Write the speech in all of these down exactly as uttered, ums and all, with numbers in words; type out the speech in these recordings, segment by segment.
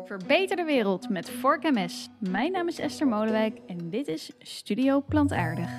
Verbeter de wereld met Vork M S. Mijn naam is Esther Molenwijk en dit is Studio Plantaardig.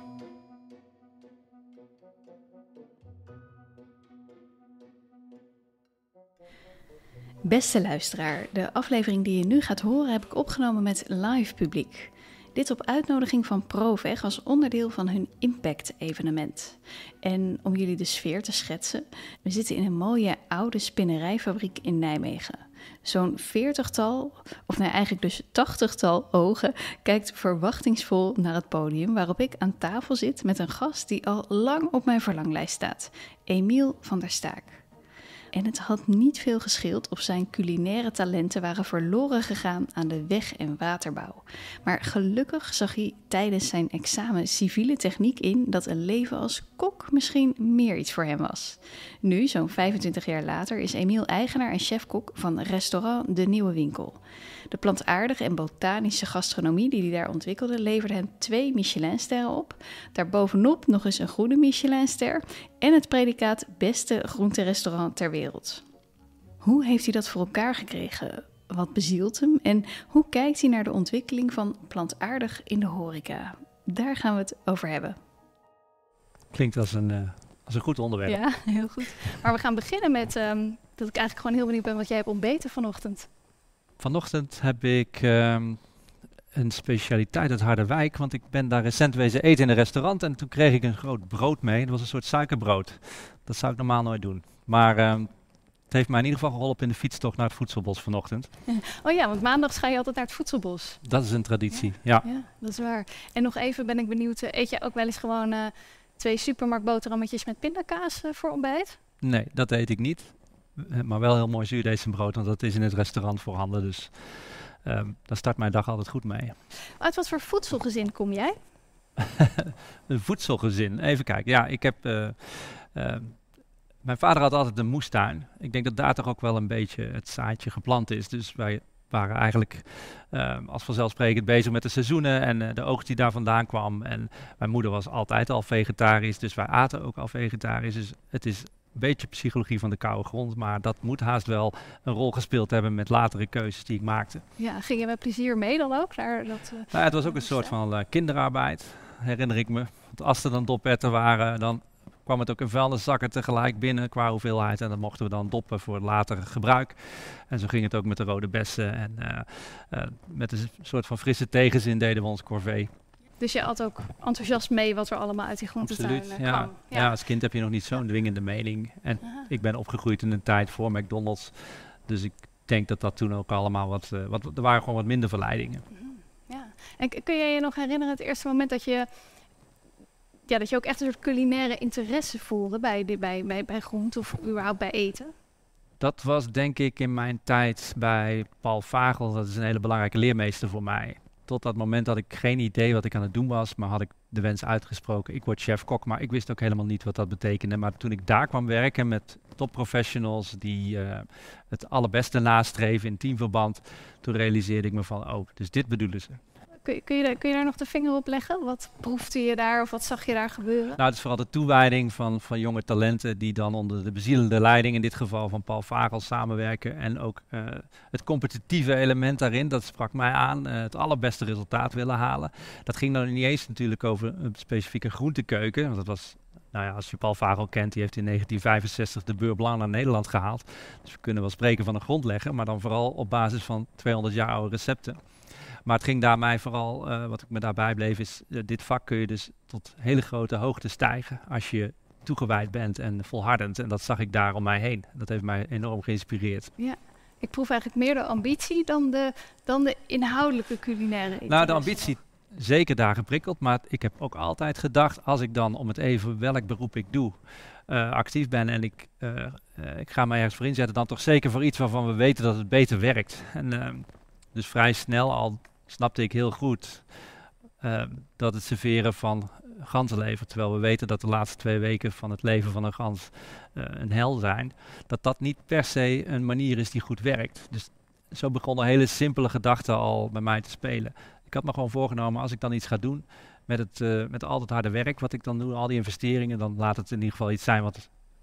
Beste luisteraar, de aflevering die je nu gaat horen heb ik opgenomen met live publiek. Dit op uitnodiging van Proveg als onderdeel van hun Impact-evenement. En om jullie de sfeer te schetsen, we zitten in een mooie oude spinnerijfabriek in Nijmegen. Zo'n veertigtal, of nee eigenlijk dus tachtigtal ogen kijkt verwachtingsvol naar het podium waarop ik aan tafel zit met een gast die al lang op mijn verlanglijst staat, Emiel van der Staak. En het had niet veel gescheeld of zijn culinaire talenten waren verloren gegaan aan de weg- en waterbouw. Maar gelukkig zag hij tijdens zijn examen civiele techniek in dat een leven als kok misschien meer iets voor hem was. Nu, zo'n vijfentwintig jaar later, is Emiel eigenaar en chefkok van restaurant De Nieuwe Winkel. De plantaardige en botanische gastronomie die hij daar ontwikkelde leverde hem twee Michelinsterren op. Daarbovenop nog eens een goede Michelinster en het predicaat beste groenterestaurant ter wereld. Hoe heeft hij dat voor elkaar gekregen? Wat bezielt hem? En hoe kijkt hij naar de ontwikkeling van plantaardig in de horeca? Daar gaan we het over hebben. Klinkt als een, uh, als een goed onderwerp. Ja, heel goed. Maar we gaan beginnen met um, dat ik eigenlijk gewoon heel benieuwd ben wat jij hebt ontbeten vanochtend. Vanochtend heb ik um, een specialiteit uit Harderwijk, want ik ben daar recent wezen eten in een restaurant en toen kreeg ik een groot brood mee. Dat was een soort suikerbrood. Dat zou ik normaal nooit doen. Maar um, het heeft mij in ieder geval geholpen in de fietstocht naar het voedselbos vanochtend. Oh ja, want maandags ga je altijd naar het voedselbos. Dat is een traditie, ja. Ja, ja dat is waar. En nog even ben ik benieuwd, eet je ook wel eens gewoon uh, twee supermarktboterhammetjes met pindakaas uh, voor ontbijt? Nee, dat eet ik niet. Maar wel heel mooi zuurdesembrood, want dat is in het restaurant voorhanden. Dus um, daar start mijn dag altijd goed mee. Uit wat voor voedselgezin kom jij? Een voedselgezin, even kijken. Ja, ik heb... Uh, uh, mijn vader had altijd een moestuin. Ik denk dat daar toch ook wel een beetje het zaadje geplant is. Dus wij waren eigenlijk uh, als vanzelfsprekend bezig met de seizoenen en uh, de oogst die daar vandaan kwam. En mijn moeder was altijd al vegetarisch, dus wij aten ook al vegetarisch. Dus het is... een beetje psychologie van de koude grond, maar dat moet haast wel een rol gespeeld hebben met latere keuzes die ik maakte. Ja, ging je met plezier mee dan ook? Naar dat, uh, nou, het was ook een soort van uh, kinderarbeid, herinner ik me. Want als er dan dopetten waren, dan kwam het ook in vuilniszakken tegelijk binnen qua hoeveelheid. En dat mochten we dan doppen voor later gebruik. En zo ging het ook met de rode bessen. En uh, uh, met een soort van frisse tegenzin deden we ons corvée. Dus je had ook enthousiast mee wat er allemaal uit die groentetuin Absoluut, kwam. ja. Ja. Ja, als kind heb je nog niet zo'n dwingende mening. En Aha. ik ben opgegroeid in een tijd voor McDonald's. Dus ik denk dat dat toen ook allemaal wat... Uh, wat er waren gewoon wat minder verleidingen. Ja. En k- kun je je nog herinneren het eerste moment dat je... Ja, dat je ook echt een soort culinaire interesse voelde bij, de, bij, bij, bij groente of überhaupt bij eten? Dat was denk ik in mijn tijd bij Paul Vagel. Dat is een hele belangrijke leermeester voor mij. Tot dat moment had ik geen idee wat ik aan het doen was, maar had ik de wens uitgesproken. Ik word chef-kok, maar ik wist ook helemaal niet wat dat betekende. Maar toen ik daar kwam werken met topprofessionals die uh, het allerbeste nastreven in teamverband, toen realiseerde ik me van, oh, dus dit bedoelen ze. Kun je, kun, je, kun je daar nog de vinger op leggen? Wat proefde je daar of wat zag je daar gebeuren? Nou, het is vooral de toewijding van, van jonge talenten die dan onder de bezielende leiding, in dit geval van Paul Vagel, samenwerken. En ook uh, het competitieve element daarin, dat sprak mij aan, uh, het allerbeste resultaat willen halen. Dat ging dan niet eens natuurlijk over een specifieke groentekeuken, want dat was... Nou ja, als je Paul Vagel kent, die heeft in negentien vijfenzestig de Beurre Blanc naar Nederland gehaald. Dus we kunnen wel spreken van een grondlegger, maar dan vooral op basis van tweehonderd jaar oude recepten. Maar het ging daar mij vooral, uh, wat ik me daarbij bleef, is uh, dit vak kun je dus tot hele grote hoogte stijgen als je toegewijd bent en volhardend. En dat zag ik daar om mij heen. Dat heeft mij enorm geïnspireerd. Ja, ik proef eigenlijk meer de ambitie dan de, dan de inhoudelijke culinaire interesse. Nou, de ambitie zeker daar geprikkeld, maar ik heb ook altijd gedacht, als ik dan om het even welk beroep ik doe, uh, actief ben en ik, uh, uh, ik ga mij ergens voor inzetten, dan toch zeker voor iets waarvan we weten dat het beter werkt. En uh, dus vrij snel al snapte ik heel goed uh, dat het serveren van ganzenlever, terwijl we weten dat de laatste twee weken van het leven van een gans uh, een hel zijn, dat dat niet per se een manier is die goed werkt. Dus zo begonnen hele simpele gedachten al bij mij te spelen. Ik had me gewoon voorgenomen, als ik dan iets ga doen met het, uh, met al het harde werk wat ik dan doe, al die investeringen, dan laat het in ieder geval iets zijn wat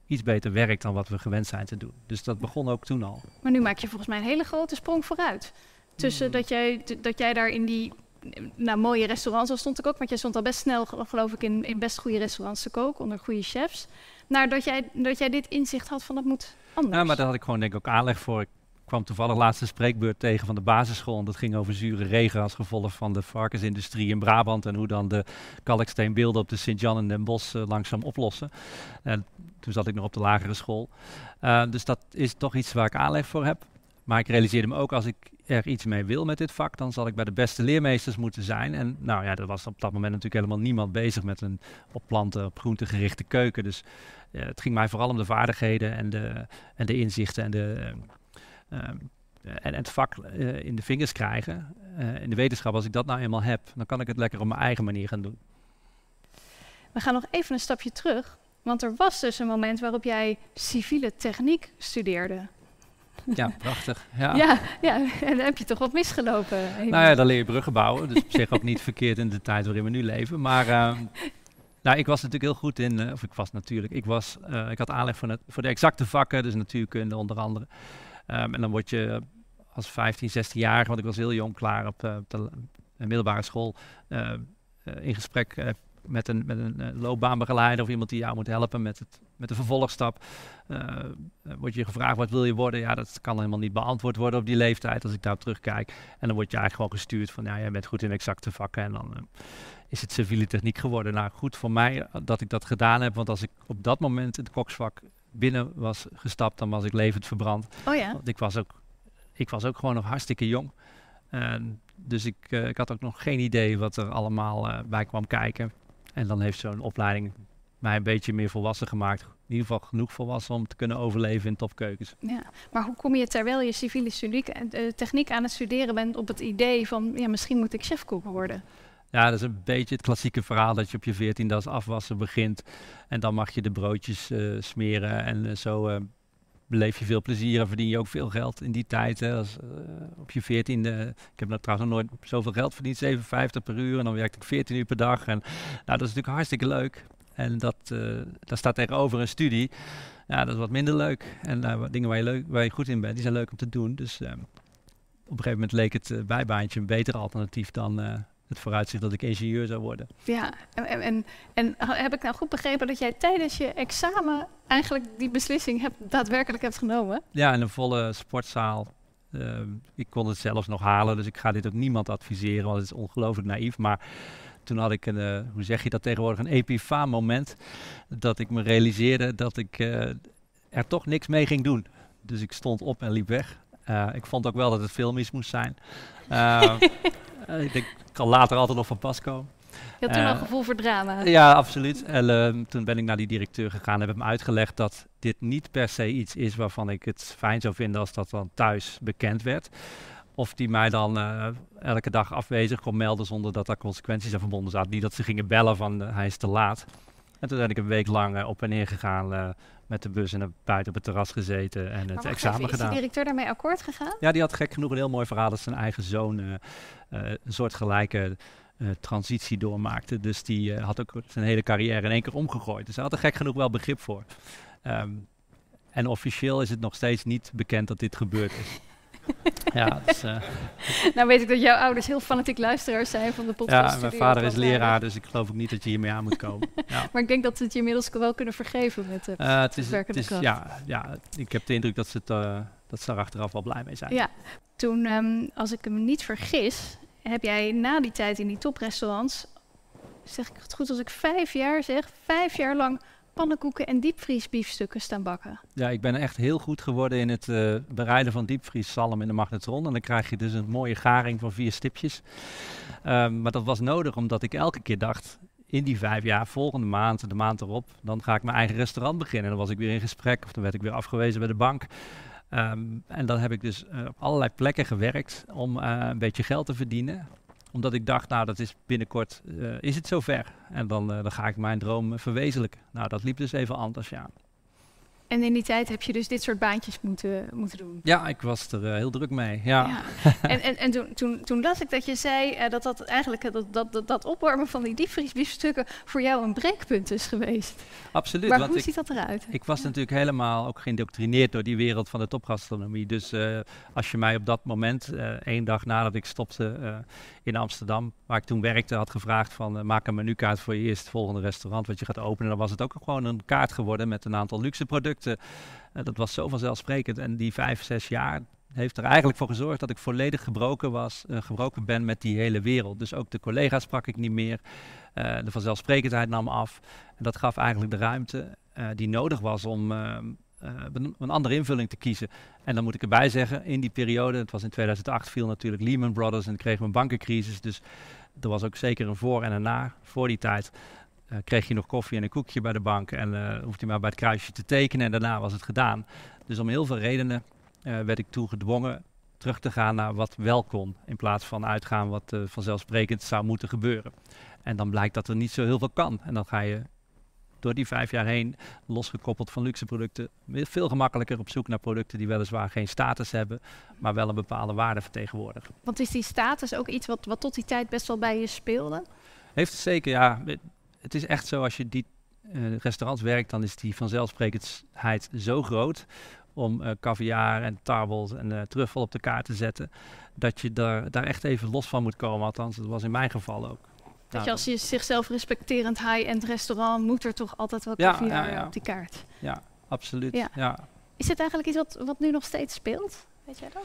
iets beter werkt dan wat we gewend zijn te doen. Dus dat begon ook toen al. Maar nu maak je volgens mij een hele grote sprong vooruit. Tussen mm. dat, jij, t- dat jij daar in die nou, mooie restaurants, al stond ik ook, want jij stond al best snel, geloof ik, in, in best goede restaurants te koken, onder goede chefs. Naar dat jij, dat jij dit inzicht had van dat moet anders. Ja, maar daar had ik gewoon denk ik ook aanleg voor. Ik kwam toevallig laatste spreekbeurt tegen van de basisschool. En dat ging over zure regen als gevolg van de varkensindustrie in Brabant. En hoe dan de kalksteenbeelden op de Sint-Jan en Den Bosch uh, langzaam oplossen. En toen zat ik nog op de lagere school. Uh, dus dat is toch iets waar ik aanleg voor heb. Maar ik realiseerde me ook, als ik er iets mee wil met dit vak, dan zal ik bij de beste leermeesters moeten zijn. En nou ja, er was op dat moment natuurlijk helemaal niemand bezig met een op planten, op groenten gerichte keuken. Dus uh, het ging mij vooral om de vaardigheden en de, en de inzichten en de... Uh, Uh, en, en het vak uh, in de vingers krijgen. Uh, in de wetenschap, als ik dat nou eenmaal heb, dan kan ik het lekker op mijn eigen manier gaan doen. We gaan nog even een stapje terug. Want er was dus een moment waarop jij civiele techniek studeerde. Ja, prachtig. Ja, ja, ja, en dan heb je toch wat misgelopen. Nou ja, dan leer je bruggen bouwen. Dus op zich ook niet verkeerd in de tijd waarin we nu leven. Maar uh, nou, ik was natuurlijk heel goed in, uh, of ik was natuurlijk, ik, was, uh, ik had aanleg voor, het, voor de exacte vakken, dus natuurkunde onder andere. Um, en dan word je als vijftien, zestien-jarige, want ik was heel jong klaar op, uh, op de uh, middelbare school, uh, uh, in gesprek uh, met een, met een uh, loopbaanbegeleider of iemand die jou moet helpen met, het, met de vervolgstap. Uh, uh, word je gevraagd, wat wil je worden? Ja, dat kan helemaal niet beantwoord worden op die leeftijd als ik daarop terugkijk. En dan word je eigenlijk gewoon gestuurd van, ja, jij bent goed in exacte vakken en dan uh, is het civiele techniek geworden. Nou, goed voor mij dat ik dat gedaan heb, want als ik op dat moment in het koksvak binnen was gestapt, dan was ik levend verbrand. Oh ja? Want ik was ook, ik was ook gewoon nog hartstikke jong. Uh, dus ik, uh, ik had ook nog geen idee wat er allemaal uh, bij kwam kijken. En dan heeft zo'n opleiding mij een beetje meer volwassen gemaakt. In ieder geval genoeg volwassen om te kunnen overleven in topkeukens. Ja, maar hoe kom je terwijl je civiele studie, uh, techniek aan het studeren bent op het idee van, ja, misschien moet ik chefkok worden? Ja, dat is een beetje het klassieke verhaal dat je op je veertiende als afwasser begint. En dan mag je de broodjes uh, smeren en uh, zo uh, beleef je veel plezier en verdien je ook veel geld in die tijd. Hè. Als, uh, op je veertiende, ik heb nou trouwens nog nooit zoveel geld verdiend, zeven vijftig per uur. En dan werkte ik veertien uur per dag. En nou, dat is natuurlijk hartstikke leuk. En dat, uh, daar staat tegenover een studie. Ja, dat is wat minder leuk. En uh, wat dingen waar je, leuk, waar je goed in bent, die zijn leuk om te doen. Dus uh, op een gegeven moment leek het uh, bijbaantje een beter alternatief dan... Uh, het vooruitzicht dat ik ingenieur zou worden. Ja, en, en, en heb ik nou goed begrepen dat jij tijdens je examen eigenlijk die beslissing hebt, daadwerkelijk hebt genomen? Ja, in een volle sportzaal. Uh, ik kon het zelfs nog halen, dus ik ga dit ook niemand adviseren, want het is ongelooflijk naïef. Maar toen had ik een, uh, hoe zeg je dat tegenwoordig, een epifaan moment, dat ik me realiseerde dat ik uh, er toch niks mee ging doen. Dus ik stond op en liep weg. Uh, ik vond ook wel dat het filmisch moest zijn. Uh, uh, ik denk, kan later altijd nog van pas komen. Je had toen uh, al gevoel voor drama. Ja, absoluut. En uh, toen ben ik naar die directeur gegaan en heb hem uitgelegd dat dit niet per se iets is waarvan ik het fijn zou vinden als dat dan thuis bekend werd. Of die mij dan uh, elke dag afwezig kon melden zonder dat daar consequenties aan verbonden zaten. Niet dat ze gingen bellen van uh, hij is te laat. En toen ben ik een week lang uh, op en neer gegaan uh, met de bus en uh, buiten op het terras gezeten en het examen even, gedaan. Is de directeur daarmee akkoord gegaan? Ja, die had gek genoeg een heel mooi verhaal dat zijn eigen zoon uh, uh, een soortgelijke uh, transitie doormaakte. Dus die uh, had ook zijn hele carrière in één keer omgegooid. Dus hij had er gek genoeg wel begrip voor. Um, en officieel is het nog steeds niet bekend dat dit gebeurd is. Ja, dus, uh, nou weet ik dat jouw ouders heel fanatiek luisteraars zijn van de podcast. Ja, mijn vader is leraar, dus ik geloof ook niet dat je hiermee aan moet komen. Ja. Maar ik denk dat ze het je inmiddels wel kunnen vergeven met de uh, het is, het is, ja, ja, ik heb de indruk dat ze, het, uh, dat ze er achteraf wel blij mee zijn. Ja, toen, um, als ik me niet vergis, heb jij na die tijd in die toprestaurants, zeg ik het goed als ik vijf jaar zeg, vijf jaar lang pannenkoeken en diepvriesbiefstukken staan bakken. Ja, ik ben echt heel goed geworden in het uh, bereiden van diepvrieszalm in de magnetron. En dan krijg je dus een mooie garing van vier stipjes. Um, maar dat was nodig omdat ik elke keer dacht, in die vijf jaar, volgende maand, de maand erop, dan ga ik mijn eigen restaurant beginnen. En dan was ik weer in gesprek of dan werd ik weer afgewezen bij de bank. Um, en dan heb ik dus uh, op allerlei plekken gewerkt om uh, een beetje geld te verdienen. Omdat ik dacht, nou dat is binnenkort, uh, is het zover. En dan, uh, dan ga ik mijn droom uh, verwezenlijken. Nou, dat liep dus even anders, ja. En in die tijd heb je dus dit soort baantjes moeten, moeten doen? Ja, ik was er uh, heel druk mee, ja. ja. En, en, en toen, toen, toen las ik dat je zei uh, dat dat eigenlijk uh, dat, dat, dat, dat opwarmen van die diepvriesbiefstukken voor jou een breekpunt is geweest. Absoluut. Maar want hoe ik, ziet dat eruit? Ik was ja. natuurlijk helemaal ook geïndoctrineerd door die wereld van de topgastronomie. Dus uh, als je mij op dat moment, uh, één dag nadat ik stopte uh, in Amsterdam, waar ik toen werkte, had gevraagd van uh, maak een menukaart voor je eerst volgende restaurant wat je gaat openen. Dan was het ook gewoon een kaart geworden met een aantal luxe producten. Uh, dat was zo vanzelfsprekend. En die vijf, zes jaar heeft er eigenlijk voor gezorgd dat ik volledig gebroken was, uh, gebroken ben met die hele wereld. Dus ook de collega's sprak ik niet meer. Uh, de vanzelfsprekendheid nam af. En dat gaf eigenlijk de ruimte uh, die nodig was om uh, uh, een, een andere invulling te kiezen. En dan moet ik erbij zeggen, in die periode, het was in tweeduizend acht, viel natuurlijk Lehman Brothers en kregen we een bankencrisis. Dus er was ook zeker een voor en een na. Voor die tijd uh, kreeg je nog koffie en een koekje bij de bank en uh, hoefde je maar bij het kruisje te tekenen en daarna was het gedaan. Dus om heel veel redenen uh, werd ik toe gedwongen terug te gaan naar wat wel kon, in plaats van uitgaan wat uh, vanzelfsprekend zou moeten gebeuren. En dan blijkt dat er niet zo heel veel kan. En dan ga je door die vijf jaar heen, losgekoppeld van luxe producten, veel gemakkelijker op zoek naar producten die weliswaar geen status hebben, maar wel een bepaalde waarde vertegenwoordigen. Want is die status ook iets wat, wat tot die tijd best wel bij je speelde? Heeft het zeker, ja. Het is echt zo, als je die uh, restaurants werkt, dan is die vanzelfsprekendheid zo groot om uh, caviar en tarbot en uh, truffel op de kaart te zetten, dat je daar, daar echt even los van moet komen. Althans, dat was in mijn geval ook. Dat nou, je als je zichzelf respecterend high-end restaurant, moet er toch altijd wel caviar ja, ja, ja. op die kaart. Ja, absoluut. Ja. Ja. Is het eigenlijk iets wat, wat nu nog steeds speelt? Weet jij dat?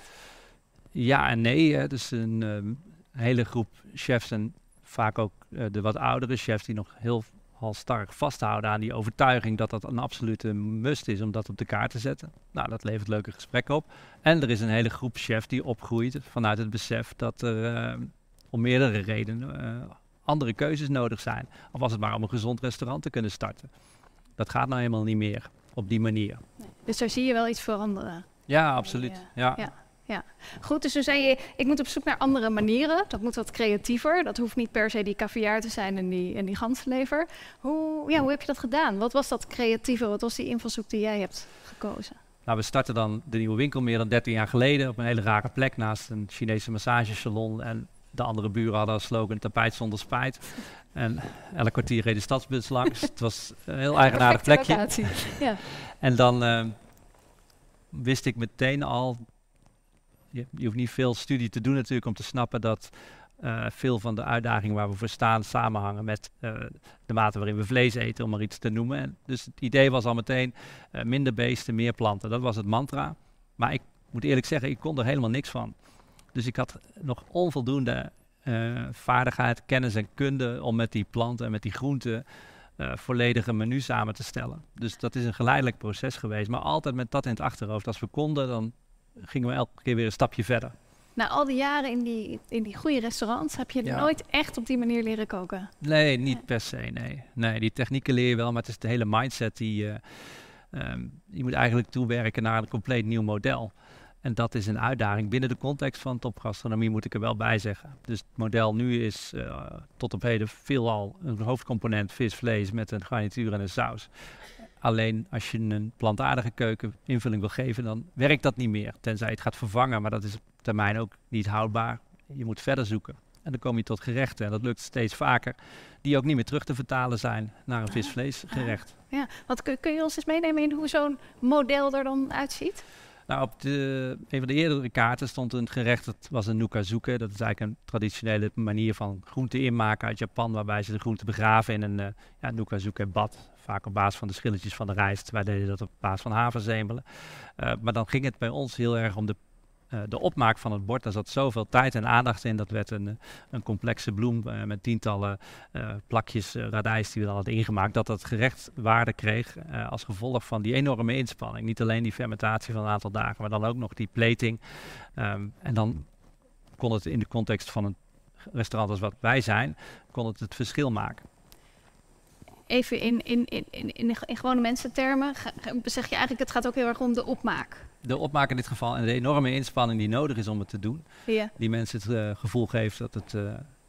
Ja en nee. Hè. Dus een um, hele groep chefs en vaak ook uh, de wat oudere chefs die nog heel halstarrig vasthouden aan die overtuiging dat dat een absolute must is om dat op de kaart te zetten. Nou, dat levert leuke gesprekken op. En er is een hele groep chefs die opgroeit vanuit het besef dat er uh, om meerdere redenen uh, andere keuzes nodig zijn. Of was het maar om een gezond restaurant te kunnen starten. Dat gaat nou helemaal niet meer op die manier. Nee. Dus daar zie je wel iets veranderen. Ja, absoluut. Ja. Ja. Ja, goed. Dus toen zei je, ik moet op zoek naar andere manieren. Dat moet wat creatiever. Dat hoeft niet per se die caviar te zijn en die, en die ganzenlever. Hoe, ja, hoe heb je dat gedaan? Wat was dat creatieve? Wat was die invalshoek die jij hebt gekozen? Nou, we startten dan de nieuwe winkel meer dan dertien jaar geleden op een hele rare plek naast een Chinese massagesalon. En de andere buren hadden als slogan tapijt zonder spijt. En elk kwartier reed de stadsbus langs. Het was een heel eigenaardig plekje. Ja. En dan uh, wist ik meteen al, je, je hoeft niet veel studie te doen natuurlijk om te snappen dat uh, veel van de uitdagingen waar we voor staan samenhangen met uh, de mate waarin we vlees eten, om maar iets te noemen. En dus het idee was al meteen uh, minder beesten, meer planten. Dat was het mantra. Maar ik moet eerlijk zeggen, ik kon er helemaal niks van. Dus ik had nog onvoldoende uh, vaardigheid, kennis en kunde om met die planten en met die groenten uh, volledige menu samen te stellen. Dus dat is een geleidelijk proces geweest, maar altijd met dat in het achterhoofd. Als we konden, dan gingen we elke keer weer een stapje verder. Na al die jaren in die, in die goede restaurants heb je ja. nooit echt op die manier leren koken? Nee, niet ja. per se, nee. Nee, die technieken leer je wel, maar het is de hele mindset die... Uh, um, je moet eigenlijk toewerken naar een compleet nieuw model. En dat is een uitdaging binnen de context van topgastronomie, moet ik er wel bij zeggen. Dus het model nu is uh, tot op heden veelal een hoofdcomponent vis, vlees met een garnituur en een saus. Alleen als je een plantaardige keuken invulling wil geven, dan werkt dat niet meer. Tenzij je het gaat vervangen, maar dat is op termijn ook niet houdbaar. Je moet verder zoeken. En dan kom je tot gerechten. En dat lukt steeds vaker. Die ook niet meer terug te vertalen zijn naar een vis-vleesgerecht. Ja, want kun, kun je ons eens meenemen in hoe zo'n model er dan uitziet? Nou, op de, een van de eerdere kaarten stond een gerecht, dat was een nukazuke. Dat is eigenlijk een traditionele manier van groenten inmaken uit Japan, waarbij ze de groenten begraven in een uh, ja, nukazuke bad. Vaak op basis van de schilletjes van de rijst. Wij deden dat op basis van havenzemelen. Uh, maar dan ging het bij ons heel erg om de, uh, de opmaak van het bord. Daar zat zoveel tijd en aandacht in. Dat werd een, een complexe bloem uh, met tientallen uh, plakjes uh, radijs die we dan hadden ingemaakt. Dat dat gerecht waarde kreeg uh, als gevolg van die enorme inspanning. Niet alleen die fermentatie van een aantal dagen, maar dan ook nog die plating. Um, en dan kon het in de context van een restaurant als wat wij zijn, kon het het verschil maken. Even in, in, in, in, in gewone mensentermen, zeg je eigenlijk, het gaat ook heel erg om de opmaak. De opmaak in dit geval en de enorme inspanning die nodig is om het te doen. Ja. Die mensen het uh, gevoel geeft dat het uh,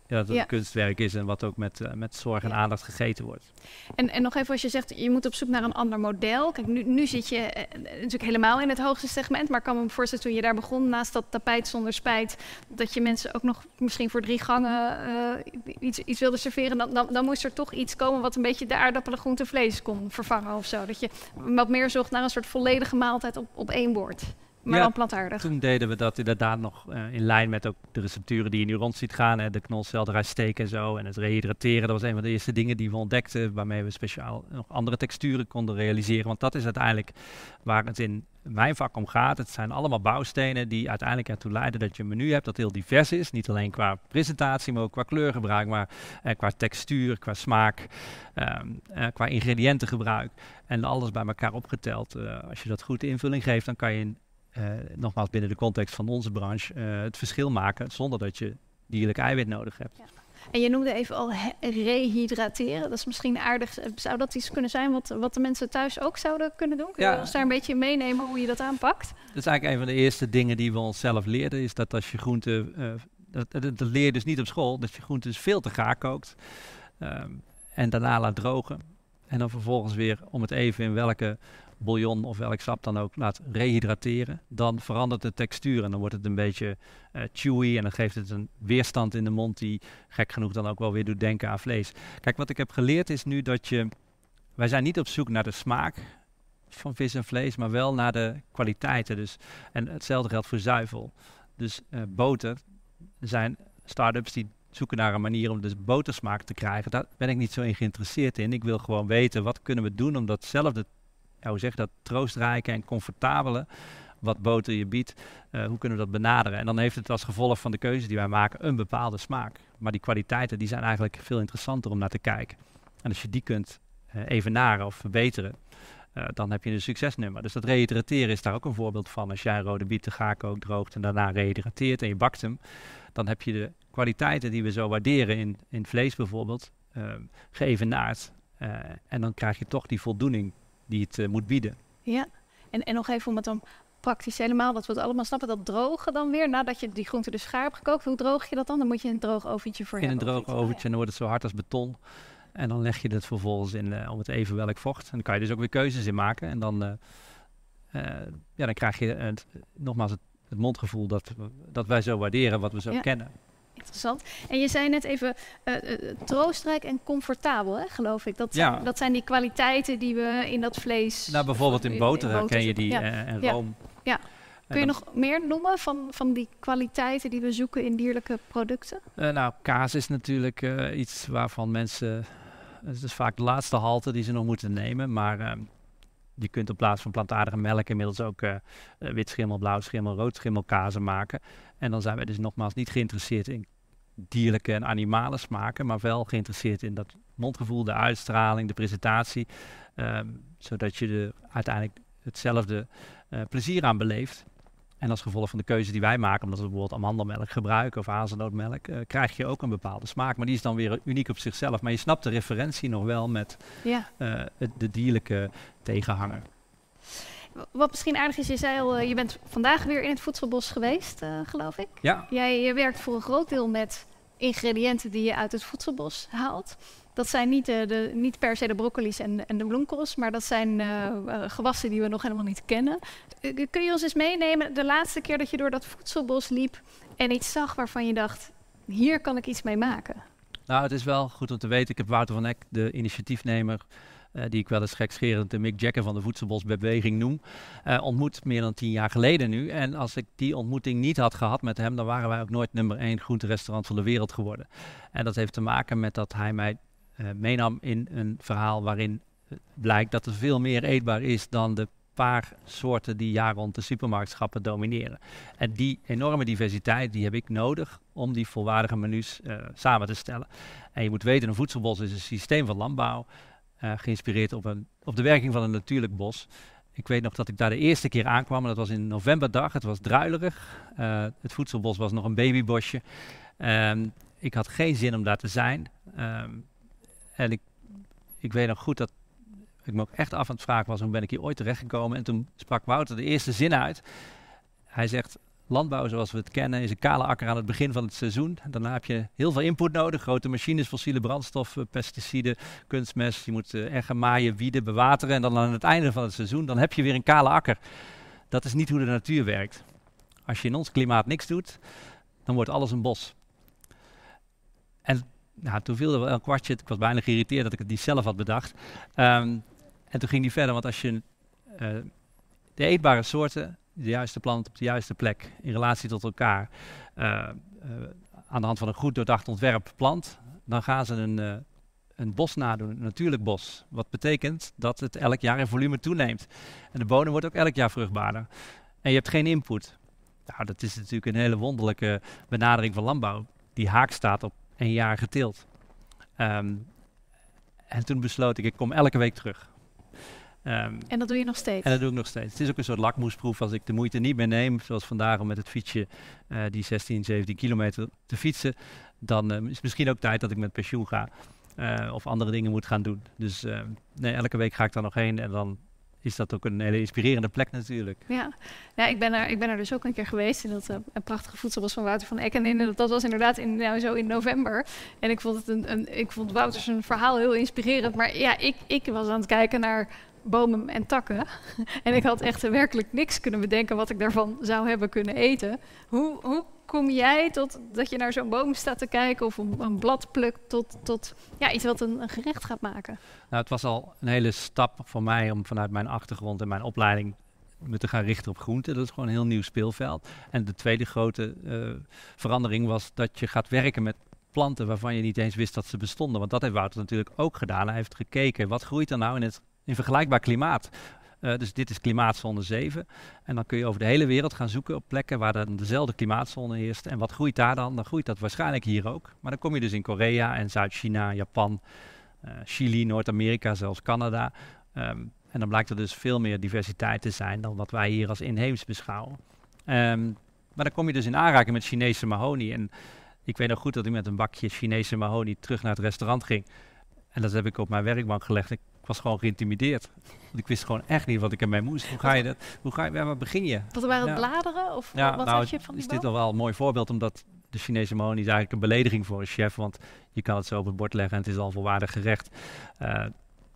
ja, dat het Ja. een kunstwerk is en wat ook met, uh, met zorg en Ja. aandacht gegeten wordt. En, en nog even als je zegt, je moet op zoek naar een ander model. Kijk, nu, nu zit je eh, natuurlijk helemaal in het hoogste segment. Maar ik kan me voorstellen toen je daar begon, naast dat tapijt zonder spijt, dat je mensen ook nog misschien voor drie gangen uh, iets, iets wilde serveren. Dan, dan, dan moest er toch iets komen wat een beetje de aardappelen, groente, vlees kon vervangen of zo. Dat je wat meer zocht naar een soort volledige maaltijd op, op één bord. Maar Ja, dan plantaardig. Toen deden we dat inderdaad nog uh, in lijn met ook de recepturen die je nu rond ziet gaan. Hè, de knolselderijsteek en zo. En het rehydrateren, dat was een van de eerste dingen die we ontdekten. Waarmee we speciaal nog andere texturen konden realiseren. Want dat is uiteindelijk waar het in mijn vak om gaat. Het zijn allemaal bouwstenen die uiteindelijk ertoe leiden dat je een menu hebt dat heel divers is. Niet alleen qua presentatie, maar ook qua kleurgebruik. Maar eh, qua textuur, qua smaak, um, uh, qua ingrediëntengebruik. En alles bij elkaar opgeteld. Uh, als je dat goed invulling geeft, dan kan je in Uh, nogmaals binnen de context van onze branche uh, het verschil maken zonder dat je dierlijk eiwit nodig hebt. Ja. En je noemde even al rehydrateren. Dat is misschien aardig. Zou dat iets kunnen zijn wat, wat de mensen thuis ook zouden kunnen doen? Kun je Ja. ons daar een beetje in meenemen hoe je dat aanpakt? Dat is eigenlijk een van de eerste dingen die we onszelf leerden. Is dat als je groente, uh, dat, dat, dat leer je dus niet op school, dat je groente dus veel te gaar kookt. Um, en daarna laat drogen. En dan vervolgens weer om het even in welke bouillon of welk sap dan ook laat rehydrateren, dan verandert de textuur en dan wordt het een beetje uh, chewy en dan geeft het een weerstand in de mond die gek genoeg dan ook wel weer doet denken aan vlees. Kijk, wat ik heb geleerd is nu dat je, wij zijn niet op zoek naar de smaak van vis en vlees, maar wel naar de kwaliteiten. Dus, en hetzelfde geldt voor zuivel. Dus uh, boter, er zijn start-ups die zoeken naar een manier om dus botersmaak te krijgen. Daar ben ik niet zo in geïnteresseerd in. Ik wil gewoon weten, wat kunnen we doen om datzelfde, ja, hoe zeg je dat, troostrijke en comfortabele, wat boter je biedt, uh, hoe kunnen we dat benaderen? En dan heeft het als gevolg van de keuze die wij maken een bepaalde smaak. Maar die kwaliteiten, die zijn eigenlijk veel interessanter om naar te kijken. En als je die kunt uh, evenaren of verbeteren, uh, dan heb je een succesnummer. Dus dat rehydrateren is daar ook een voorbeeld van. Als jij een rode biet te gaar kookt, droogt en daarna rehydrateert en je bakt hem, dan heb je de kwaliteiten die we zo waarderen in, in vlees bijvoorbeeld, uh, geëvenaard. Uh, en dan krijg je toch die voldoening die het uh, moet bieden. Ja, en, en nog even om het dan praktisch helemaal, dat we het allemaal snappen, dat drogen dan weer, nadat je die groente dus schaar hebt gekookt, hoe droog je dat dan? Dan moet je een droog oventje voor in hebben. In een droog oventje, en dan wordt het zo hard als beton. En dan leg je het vervolgens in uh, om het even welk vocht. En dan kan je dus ook weer keuzes in maken. En dan, uh, uh, ja, dan krijg je uh, het, nogmaals het, het mondgevoel dat, dat wij zo waarderen, wat we zo ja. kennen. Interessant. En je zei net even uh, uh, troostrijk en comfortabel, hè, geloof ik. Dat, ja. zijn, dat zijn die kwaliteiten die we in dat vlees... Nou, bijvoorbeeld in boter, in, in boter ken je die ja. uh, en ja. room. Ja. Kun je nog meer noemen van, van die kwaliteiten die we zoeken in dierlijke producten? Uh, nou, kaas is natuurlijk uh, iets waarvan mensen... Het is vaak de laatste halte die ze nog moeten nemen, maar... Uh, je kunt in plaats van plantaardige melk inmiddels ook uh, uh, wit schimmel, blauw schimmel, rood schimmel kazen maken. En dan zijn we dus nogmaals niet geïnteresseerd in dierlijke en animale smaken, maar wel geïnteresseerd in dat mondgevoel, de uitstraling, de presentatie. Um, zodat je er uiteindelijk hetzelfde uh, plezier aan beleeft. En als gevolg van de keuze die wij maken, omdat we bijvoorbeeld amandelmelk gebruiken of hazelnootmelk, uh, krijg je ook een bepaalde smaak. Maar die is dan weer uniek op zichzelf. Maar je snapt de referentie nog wel met ja. uh, het, de dierlijke tegenhanger. Wat misschien aardig is, je zei al, uh, je bent vandaag weer in het voedselbos geweest, uh, geloof ik. Ja. Jij je werkt voor een groot deel met ingrediënten die je uit het voedselbos haalt. Dat zijn niet, uh, de, niet per se de broccoli's en, en de bloemkool's, maar dat zijn uh, uh, gewassen die we nog helemaal niet kennen. Uh, kun je ons eens meenemen, de laatste keer dat je door dat voedselbos liep en iets zag waarvan je dacht, hier kan ik iets mee maken? Nou, het is wel goed om te weten, ik heb Wouter van Eck, de initiatiefnemer, uh, die ik wel eens gekscherend de Mick Jagger van de Voedselbosbeweging noem, uh, ontmoet meer dan tien jaar geleden nu. En als ik die ontmoeting niet had gehad met hem, dan waren wij ook nooit nummer één groenterestaurant van de wereld geworden. En dat heeft te maken met dat hij mij Uh, meenam in een verhaal waarin uh, blijkt dat er veel meer eetbaar is dan de paar soorten die jaar rond de supermarktschappen domineren. En die enorme diversiteit die heb ik nodig om die volwaardige menus uh, samen te stellen. En je moet weten, een voedselbos is een systeem van landbouw, uh, geïnspireerd op, een, op de werking van een natuurlijk bos. Ik weet nog dat ik daar de eerste keer aankwam, en dat was in novemberdag. Het was druilerig. Uh, het voedselbos was nog een babybosje. Um, ik had geen zin om daar te zijn. Um, En ik, ik weet nog goed dat ik me ook echt af aan het vragen was, hoe ben ik hier ooit terechtgekomen? En toen sprak Wouter de eerste zin uit. Hij zegt, landbouw zoals we het kennen is een kale akker aan het begin van het seizoen. Daarna heb je heel veel input nodig. Grote machines, fossiele brandstoffen, pesticiden, kunstmest. Je moet uh, erg gaan maaien, wieden, bewateren. En dan aan het einde van het seizoen, dan heb je weer een kale akker. Dat is niet hoe de natuur werkt. Als je in ons klimaat niks doet, dan wordt alles een bos. En nou, toen viel er wel een kwartje. Ik was bijna geïrriteerd dat ik het niet zelf had bedacht. Um, en toen ging die verder, want als je uh, de eetbare soorten, de juiste plant op de juiste plek, in relatie tot elkaar, uh, uh, aan de hand van een goed doordacht ontwerp plant, dan gaan ze een, uh, een bos nadoen, een natuurlijk bos. Wat betekent dat het elk jaar in volume toeneemt. En de bodem wordt ook elk jaar vruchtbaarder. En je hebt geen input. Nou, dat is natuurlijk een hele wonderlijke benadering van landbouw, die haak staat op een jaar geteeld. Um, en toen besloot ik, ik kom elke week terug. Um, en dat doe je nog steeds? En dat doe ik nog steeds. Het is ook een soort lakmoesproef. Als ik de moeite niet meer neem, zoals vandaag om met het fietsje uh, die zestien, zeventien kilometer te fietsen, dan uh, is het misschien ook tijd dat ik met pensioen ga. Uh, of andere dingen moet gaan doen. Dus uh, nee, elke week ga ik daar nog heen en dan is dat ook een hele inspirerende plek natuurlijk. Ja, ja ik, ben er, ik ben er dus ook een keer geweest in dat uh, een prachtige voedselbos van Wouter van Eck. En in, dat, dat was inderdaad in, nou, zo in november. En ik vond, het een, een, ik vond Wouter zijn verhaal heel inspirerend. Maar ja, ik, ik was aan het kijken naar bomen en takken. En ik had echt werkelijk niks kunnen bedenken wat ik daarvan zou hebben kunnen eten. Hoe, hoe kom jij tot dat je naar zo'n boom staat te kijken of een, een blad plukt tot, tot ja, iets wat een, een gerecht gaat maken? Nou, het was al een hele stap voor mij om vanuit mijn achtergrond en mijn opleiding me te gaan richten op groenten. Dat is gewoon een heel nieuw speelveld. En de tweede grote uh, verandering was dat je gaat werken met planten waarvan je niet eens wist dat ze bestonden. Want dat heeft Wouter natuurlijk ook gedaan. Hij heeft gekeken, wat groeit er nou in het in vergelijkbaar klimaat. Uh, dus dit is klimaatzone zeven. En dan kun je over de hele wereld gaan zoeken op plekken waar dan dezelfde klimaatzone heerst. En wat groeit daar dan? Dan groeit dat waarschijnlijk hier ook. Maar dan kom je dus in Korea en Zuid-China, Japan, uh, Chili, Noord-Amerika, zelfs Canada. Um, en dan blijkt er dus veel meer diversiteit te zijn dan wat wij hier als inheems beschouwen. Um, maar dan kom je dus in aanraking met Chinese mahonie. En ik weet nog goed dat ik met een bakje Chinese mahonie terug naar het restaurant ging. En dat heb ik op mijn werkbank gelegd. Ik was gewoon geïntimideerd. Want ik wist gewoon echt niet wat ik ermee moest. Hoe ga je dat? Hoe ga je, waar begin je? Wat waren het ja. bladeren? Of ja, wat nou, had je van die is boom? dit al wel een mooi voorbeeld, omdat de Chinese mahonie is eigenlijk een belediging voor een chef. Want je kan het zo op het bord leggen en het is al een volwaardig gerecht. Uh,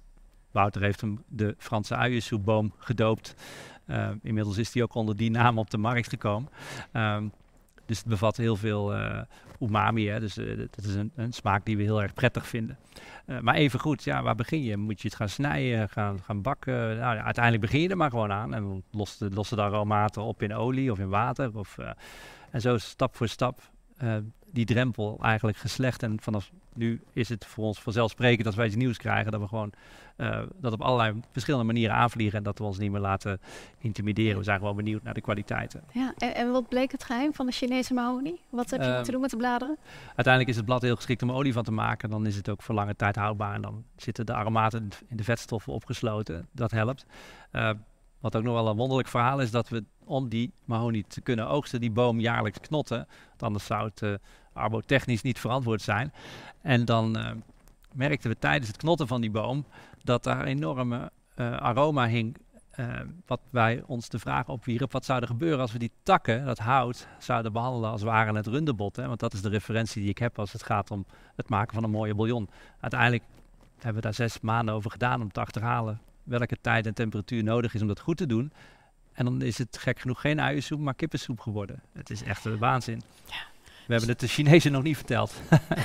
Wouter heeft hem de Franse uiensoepboom gedoopt. Uh, inmiddels is die ook onder die naam op de markt gekomen. Um, dus het bevat heel veel uh, umami. Hè? Dus uh, dat is een, een smaak die we heel erg prettig vinden. Uh, maar even goed, ja, waar begin je? Moet je het gaan snijden, gaan, gaan bakken? Nou, ja, uiteindelijk begin je er maar gewoon aan. En dan lost de, lossen de aromaten op in olie of in water. Of, uh, en zo stap voor stap uh, die drempel eigenlijk geslecht. En vanaf nu is het voor ons vanzelfsprekend als wij iets nieuws krijgen, dat we gewoon uh, dat op allerlei verschillende manieren aanvliegen en dat we ons niet meer laten intimideren. We zijn gewoon benieuwd naar de kwaliteiten. Ja, en, en wat bleek het geheim van de Chinese mahonie? Wat heb je um, moeten doen met de bladeren? Uiteindelijk is het blad heel geschikt om olie van te maken. Dan is het ook voor lange tijd houdbaar en dan zitten de aromaten in de vetstoffen opgesloten. Dat helpt. Uh, Wat ook nog wel een wonderlijk verhaal is, dat we om die mahonie te kunnen oogsten, die boom jaarlijks knotten. Want anders zou het uh, arbotechnisch niet verantwoord zijn. En dan uh, merkten we tijdens het knotten van die boom dat daar een enorme uh, aroma hing. Uh, wat wij ons de vraag opwierp, wat zou er gebeuren als we die takken, dat hout, zouden behandelen als waren het rundebot. Hè? Want dat is de referentie die ik heb als het gaat om het maken van een mooie bouillon. Uiteindelijk hebben we daar zes maanden over gedaan om te achterhalen welke tijd en temperatuur nodig is om dat goed te doen. En dan is het gek genoeg geen uiensoep, maar kippensoep geworden. Het is echt een waanzin. Ja. We hebben het de Chinezen nog niet verteld.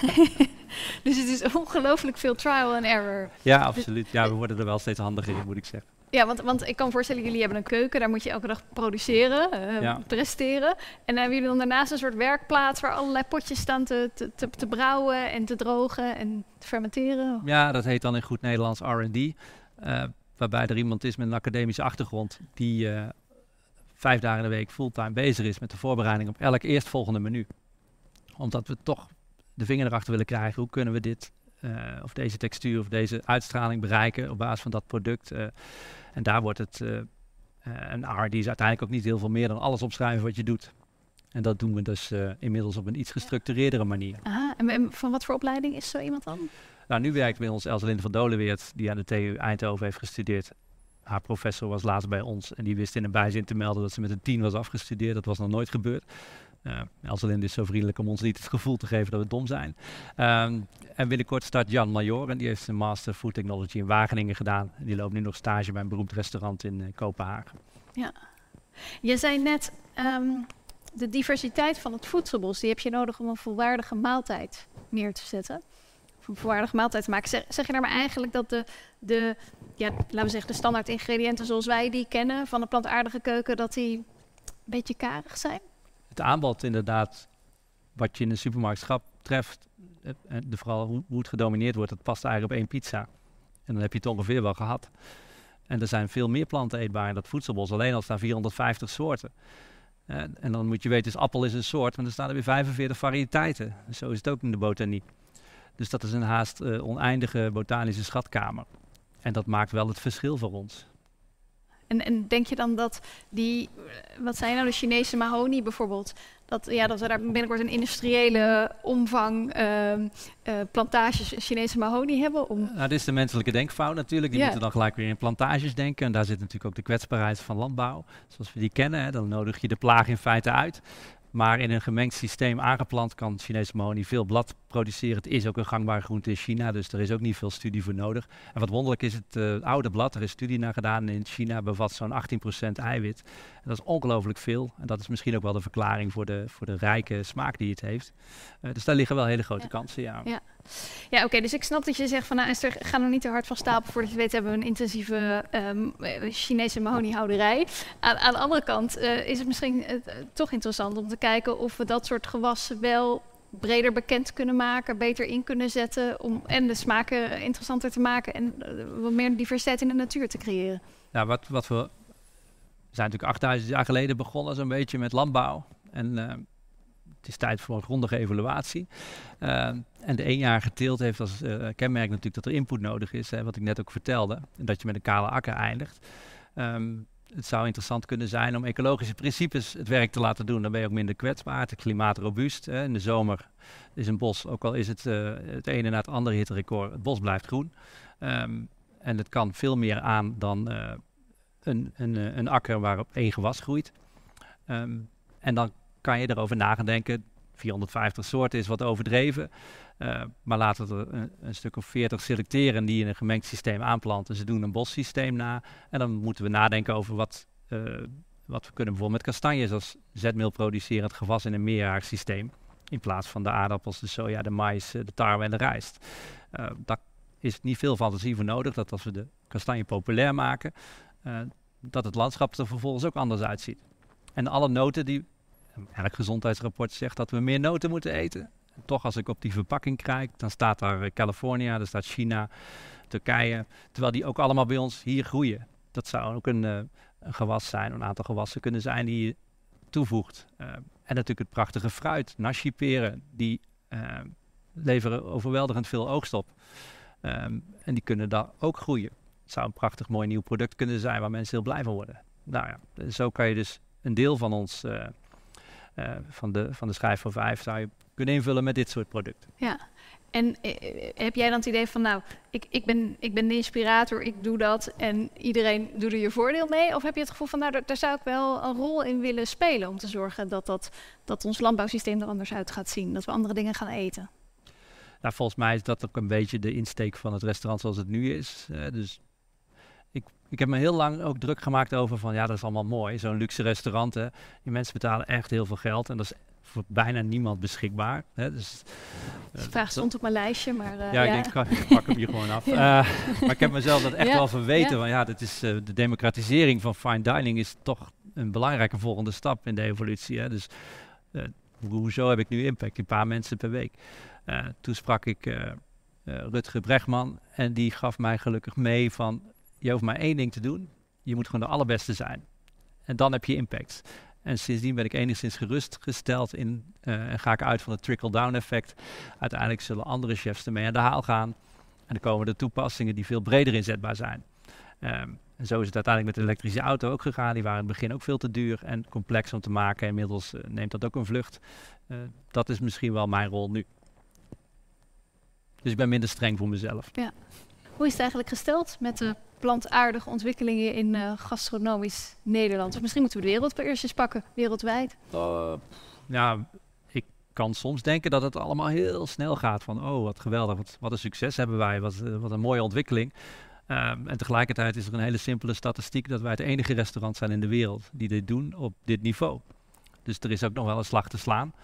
Dus het is ongelooflijk veel trial and error. Ja, absoluut. Ja, we worden er wel steeds handiger in, moet ik zeggen. Ja, want, want ik kan me voorstellen, jullie hebben een keuken. Daar moet je elke dag produceren, uh, ja. presteren. En dan hebben jullie dan daarnaast een soort werkplaats waar allerlei potjes staan te, te, te, te brouwen en te drogen en te fermenteren. Ja, dat heet dan in goed Nederlands R en D. Uh, waarbij er iemand is met een academische achtergrond die uh, vijf dagen in de week fulltime bezig is met de voorbereiding op elk eerstvolgende menu. Omdat we toch de vinger erachter willen krijgen, hoe kunnen we dit, uh, of deze textuur of deze uitstraling bereiken op basis van dat product. Uh, en daar wordt het, uh, uh, een R die is uiteindelijk ook niet heel veel meer dan alles opschrijven wat je doet. En dat doen we dus uh, inmiddels op een iets gestructureerdere manier. Aha, en, en van wat voor opleiding is zo iemand dan? Nou, nu werkt bij ons Elselinde van Dolenweert, die aan de T U Eindhoven heeft gestudeerd. haar professor was laatst bij ons en die wist in een bijzin te melden dat ze met een tien was afgestudeerd. Dat was nog nooit gebeurd. Uh, Elselinde is zo vriendelijk om ons niet het gevoel te geven dat we dom zijn. Um, en binnenkort start Jan Major en die heeft een Master Food Technology in Wageningen gedaan. En die loopt nu nog stage bij een beroemd restaurant in uh, Kopenhagen. Ja. Je zei net, um, de diversiteit van het voedselbos, die heb je nodig om een volwaardige maaltijd neer te zetten. Of een volwaardige maaltijd te maken. Zeg, zeg je daarmee eigenlijk dat de, de, ja, laten we zeggen, de standaard ingrediënten zoals wij die kennen van de plantaardige keuken, dat die een beetje karig zijn? Het aanbod inderdaad, wat je in de supermarkt treft, en de, vooral hoe, hoe het gedomineerd wordt, dat past eigenlijk op één pizza. En dan heb je het ongeveer wel gehad. En er zijn veel meer planten eetbaar in dat voedselbos, alleen al staan vierhonderdvijftig soorten. Uh, en dan moet je weten, dus appel is een soort, maar er staan er weer vijfenveertig variëteiten. Zo is het ook in de botaniek. Dus dat is een haast uh, oneindige botanische schatkamer. En dat maakt wel het verschil voor ons. En, en denk je dan dat die, wat zijn nou de Chinese mahonie bijvoorbeeld, dat, ja, dat we daar binnenkort een industriële omvang uh, uh, plantages Chinese mahonie hebben? Om... Nou, dit is de menselijke denkfout natuurlijk. Die ja. moeten dan gelijk weer in plantages denken. En daar zit natuurlijk ook de kwetsbaarheid van landbouw. Zoals we die kennen, hè, dan nodig je de plaag in feite uit. Maar in een gemengd systeem aangeplant kan Chinese mahonie veel blad produceren. Het is ook een gangbare groente in China, dus er is ook niet veel studie voor nodig. En wat wonderlijk is, het uh, oude blad, er is studie naar gedaan. In China bevat zo'n achttien procent eiwit. En dat is ongelooflijk veel. En dat is misschien ook wel de verklaring voor de, voor de rijke smaak die het heeft. Uh, dus daar liggen wel hele grote ja. kansen, ja. Ja, ja oké. Okay, dus ik snap dat je zegt van, nou Esther, ga nog niet te hard van stapel. Voordat je weet hebben we een intensieve um, Chinese mahoniehouderij. Aan, aan de andere kant uh, is het misschien uh, toch interessant om te kijken of we dat soort gewassen wel breder bekend kunnen maken, beter in kunnen zetten om en de smaken interessanter te maken en uh, wat meer diversiteit in de natuur te creëren. Nou, wat, wat we, we zijn natuurlijk achtduizend jaar geleden begonnen zo'n beetje met landbouw en uh, het is tijd voor een grondige evaluatie. Uh, en de eenjarige teelt heeft als uh, kenmerk natuurlijk dat er input nodig is, hè, wat ik net ook vertelde, en dat je met een kale akker eindigt. Um, Het zou interessant kunnen zijn om ecologische principes het werk te laten doen. Dan ben je ook minder kwetsbaar, het klimaat robuust. Hè. In de zomer is een bos, ook al is het uh, het ene na het andere hitterecord, het bos blijft groen. Um, en het kan veel meer aan dan uh, een, een, een akker waarop één gewas groeit. Um, en dan kan je erover na gaan denken. vierhonderdvijftig soorten is wat overdreven. Uh, maar laten we er een, een stuk of veertig selecteren die in een gemengd systeem aanplanten. Ze doen een bossysteem na. En dan moeten we nadenken over wat, uh, wat we kunnen bijvoorbeeld met kastanjes als zetmeelproducerend gewas in een meerjarig systeem. In plaats van de aardappels, de soja, de maïs, de tarwe en de rijst. Uh, daar is niet veel fantasie voor nodig. Dat als we de kastanje populair maken, uh, dat het landschap er vervolgens ook anders uitziet. En alle noten die... Elk gezondheidsrapport zegt dat we meer noten moeten eten. Toch als ik op die verpakking kijk, dan staat daar uh, California, daar staat China, Turkije. Terwijl die ook allemaal bij ons hier groeien. Dat zou ook een, uh, een gewas zijn, een aantal gewassen kunnen zijn die je toevoegt. Uh, en natuurlijk het prachtige fruit, nashiperen, die uh, leveren overweldigend veel oogst op. Um, en die kunnen daar ook groeien. Het zou een prachtig mooi nieuw product kunnen zijn waar mensen heel blij van worden. Nou ja, zo kan je dus een deel van ons... Uh, Uh, van, de, van de schijf van vijf zou je kunnen invullen met dit soort producten. Ja, en uh, heb jij dan het idee van, nou, ik, ik, ben, ik ben de inspirator, ik doe dat en iedereen doet er je voordeel mee? Of heb je het gevoel van, nou, daar, daar zou ik wel een rol in willen spelen om te zorgen dat, dat, dat ons landbouwsysteem er anders uit gaat zien, dat we andere dingen gaan eten? Nou, volgens mij is dat ook een beetje de insteek van het restaurant zoals het nu is. Uh, dus ik, ik heb me heel lang ook druk gemaakt over van, ja, dat is allemaal mooi, zo'n luxe restaurant. Hè. Die mensen betalen echt heel veel geld en dat is voor bijna niemand beschikbaar. Hè. Dus, uh, de vraag stond op mijn lijstje, maar... Uh, ja, ja, ik denk, ik pak hem hier gewoon af. Ja. Uh, maar ik heb mezelf dat echt ja, wel verweten. Ja. Van, ja, dat is, uh, de democratisering van fine dining is toch een belangrijke volgende stap in de evolutie. Hè. Dus uh, hoezo heb ik nu impact? Een paar mensen per week. Uh, toen sprak ik uh, uh, Rutger Bregman en die gaf mij gelukkig mee van... Je hoeft maar één ding te doen. Je moet gewoon de allerbeste zijn. En dan heb je impact. En sindsdien ben ik enigszins gerustgesteld in... Uh, en ga ik uit van het trickle-down effect. Uiteindelijk zullen andere chefs ermee aan de haal gaan. En dan komen er toepassingen die veel breder inzetbaar zijn. Um, en zo is het uiteindelijk met de elektrische auto ook gegaan. Die waren in het begin ook veel te duur en complex om te maken. Inmiddels uh, neemt dat ook een vlucht. Uh, dat is misschien wel mijn rol nu. Dus ik ben minder streng voor mezelf. Ja. Hoe is het eigenlijk gesteld met de plantaardige ontwikkelingen in uh, gastronomisch Nederland? Of misschien moeten we de wereld eerst eens pakken, wereldwijd. Uh, ja, ik kan soms denken dat het allemaal heel snel gaat. Van, oh, wat geweldig, wat, wat een succes hebben wij, wat, uh, wat een mooie ontwikkeling. Um, en tegelijkertijd is er een hele simpele statistiek dat wij het enige restaurant zijn in de wereld die dit doen op dit niveau. Dus er is ook nog wel een slag te slaan.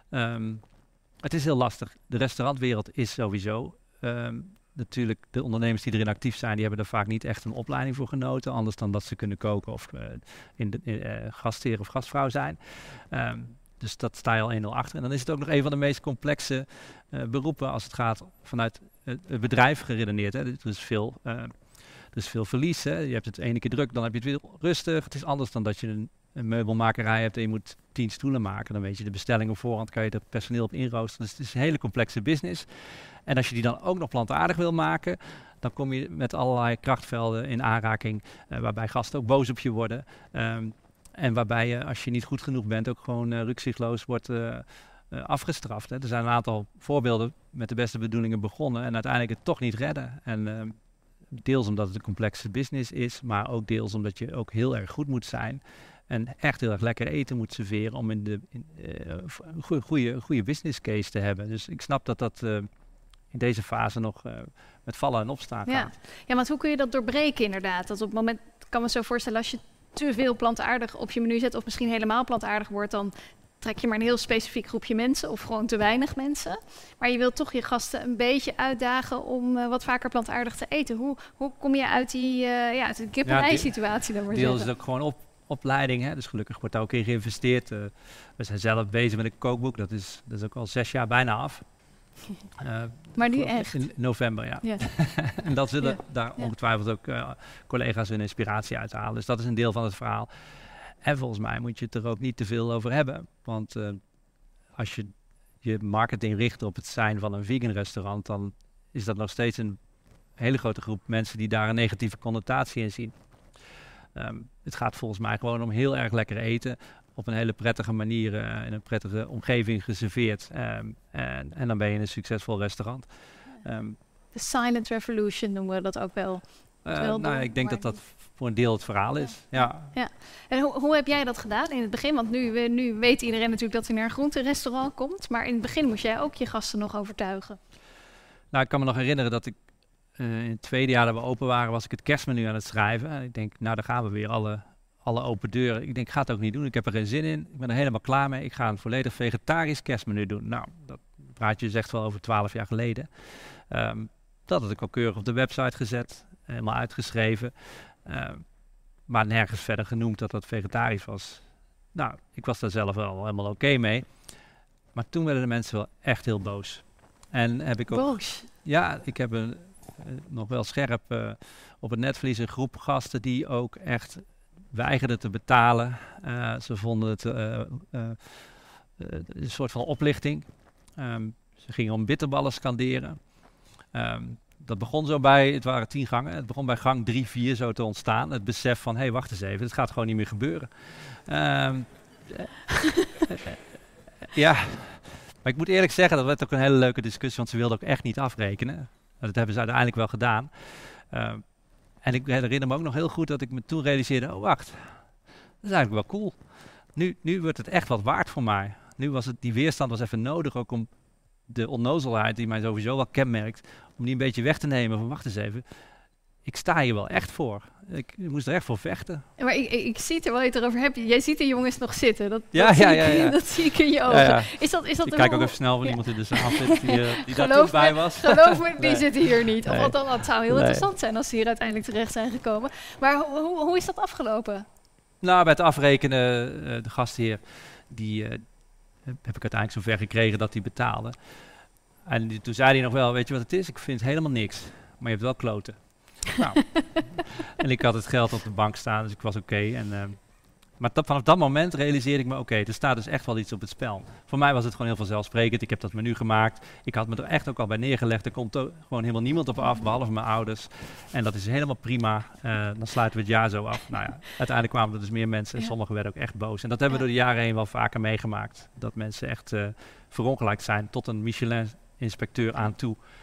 Um, het is heel lastig. De restaurantwereld is sowieso... Um, natuurlijk, de ondernemers die erin actief zijn, die hebben er vaak niet echt een opleiding voor genoten. Anders dan dat ze kunnen koken of uh, in de, uh, gastheer of gastvrouw zijn. Um, dus dat sta je al één nul achter. En dan is het ook nog een van de meest complexe uh, beroepen als het gaat vanuit het, het bedrijf geredeneerd. Hè. Er is veel, uh, er is veel verlies. Hè. Je hebt het ene keer druk, dan heb je het weer rustig. Het is anders dan dat je een, een meubelmakerij hebt en je moet tien stoelen maken. Dan weet je de bestelling op voorhand, kan je er personeel op inroosteren. Dus het is een hele complexe business. En als je die dan ook nog plantaardig wil maken, dan kom je met allerlei krachtvelden in aanraking, uh, waarbij gasten ook boos op je worden. Um, en waarbij je, als je niet goed genoeg bent, ook gewoon uh, rukzichtloos wordt uh, uh, afgestraft. Hè. Er zijn een aantal voorbeelden met de beste bedoelingen begonnen en uiteindelijk het toch niet redden. En uh, deels omdat het een complexe business is, maar ook deels omdat je ook heel erg goed moet zijn. En echt heel erg lekker eten moet serveren om in de in, uh, een goede, goede business case te hebben. Dus ik snap dat dat... Uh, in deze fase nog uh, met vallen en opstaan ja. gaat. Ja, maar hoe kun je dat doorbreken inderdaad? Dat op het moment, kan me zo voorstellen, als je te veel plantaardig op je menu zet, of misschien helemaal plantaardig wordt, dan trek je maar een heel specifiek groepje mensen, of gewoon te weinig mensen. Maar je wilt toch je gasten een beetje uitdagen om uh, wat vaker plantaardig te eten. Hoe, hoe kom je uit die, uh, ja, uit de kip-en-ei-situatie dan maar Deel zeggen? is ook gewoon op, opleiding, hè? Dus gelukkig wordt daar ook in geïnvesteerd. Uh, we zijn zelf bezig met een kookboek, dat is, dat is ook al zes jaar bijna af. Uh, maar nu echt? In november, ja. ja. En dat zullen ja. daar ja. ongetwijfeld ook uh, collega's hun inspiratie uithalen. Dus dat is een deel van het verhaal. En volgens mij moet je het er ook niet te veel over hebben. Want uh, als je je marketing richt op het zijn van een vegan restaurant, dan is dat nog steeds een hele grote groep mensen die daar een negatieve connotatie in zien. Um, het gaat volgens mij gewoon om heel erg lekker eten. Op een hele prettige manier, uh, in een prettige omgeving geserveerd. Um, en, en dan ben je een succesvol restaurant. Um, The Silent Revolution noemen we dat ook wel. Uh, wel nou, doen, ik denk maar... dat dat voor een deel het verhaal is. Ja. ja. ja. En hoe, hoe heb jij dat gedaan in het begin? Want nu, nu weet iedereen natuurlijk dat hij naar een groenterestaurant komt. Maar in het begin moest jij ook je gasten nog overtuigen. Nou, ik kan me nog herinneren dat ik uh, in het tweede jaar dat we open waren, was ik het kerstmenu aan het schrijven. En ik denk, nou, daar gaan we weer alle... alle open deuren. Ik denk, ik ga het ook niet doen. Ik heb er geen zin in. Ik ben er helemaal klaar mee. Ik ga een volledig vegetarisch kerstmenu doen. Nou, dat praat je echt wel over twaalf jaar geleden. Um, dat had ik al keurig op de website gezet. Helemaal uitgeschreven. Um, maar nergens verder genoemd dat dat vegetarisch was. Nou, ik was daar zelf wel helemaal oké okay mee. Maar toen werden de mensen wel echt heel boos. En heb ik ook... Boos? Ja, ik heb een, uh, nog wel scherp uh, op het netvlies een groep gasten die ook echt... weigerden te betalen. Uh, ze vonden het uh, uh, uh, een soort van oplichting. Um, ze gingen om bitterballen scanderen. Um, dat begon zo bij, het waren tien gangen, het begon bij gang drie, vier zo te ontstaan. Het besef van, hé, hey, wacht eens even, het gaat gewoon niet meer gebeuren. Um, ja, maar ik moet eerlijk zeggen, dat werd ook een hele leuke discussie, want ze wilden ook echt niet afrekenen. Dat hebben ze uiteindelijk wel gedaan. Um, En ik herinner me ook nog heel goed dat ik me toen realiseerde, oh wacht, dat is eigenlijk wel cool. Nu, nu wordt het echt wat waard voor mij. Nu was het, die weerstand was even nodig, ook om de onnozelheid die mij sowieso wel kenmerkt, om die een beetje weg te nemen van wacht eens even, ik sta hier wel echt voor. Ik, ik moest er echt voor vechten. Maar ik, ik, ik zie het er wel je het erover hebt. Jij ziet de jongens nog zitten. Dat, ja, dat, ja, zie ja, ik, ja. dat zie ik in je ogen. Ja, ja. Is dat, is dat ik een kijk hoe, ook even snel van ja. iemand in de zaal zit die, uh, die daar geloof toen bij me, was. Geloof me, die nee. zitten hier niet. Nee. Of althans, dat zou heel nee. interessant zijn als ze hier uiteindelijk terecht zijn gekomen. Maar ho, hoe, hoe is dat afgelopen? Nou, bij het afrekenen, uh, de gastheer, die uh, heb ik uiteindelijk zover gekregen dat hij betaalde. En die, toen zei hij nog wel, weet je wat het is? Ik vind helemaal niks, maar je hebt wel kloten. Nou, en ik had het geld op de bank staan, dus ik was oké. Okay. Uh, maar dat, vanaf dat moment realiseerde ik me, oké, okay, er staat dus echt wel iets op het spel. Voor mij was het gewoon heel vanzelfsprekend. Ik heb dat menu gemaakt. Ik had me er echt ook al bij neergelegd. Er komt gewoon helemaal niemand op af, behalve mijn ouders. En dat is helemaal prima. Uh, dan sluiten we het jaar zo af. Nou ja, uiteindelijk kwamen er dus meer mensen en ja. sommigen werden ook echt boos. En dat hebben we ja. door de jaren heen wel vaker meegemaakt. Dat mensen echt uh, verongelijkt zijn tot een Michelin-inspecteur aan toe.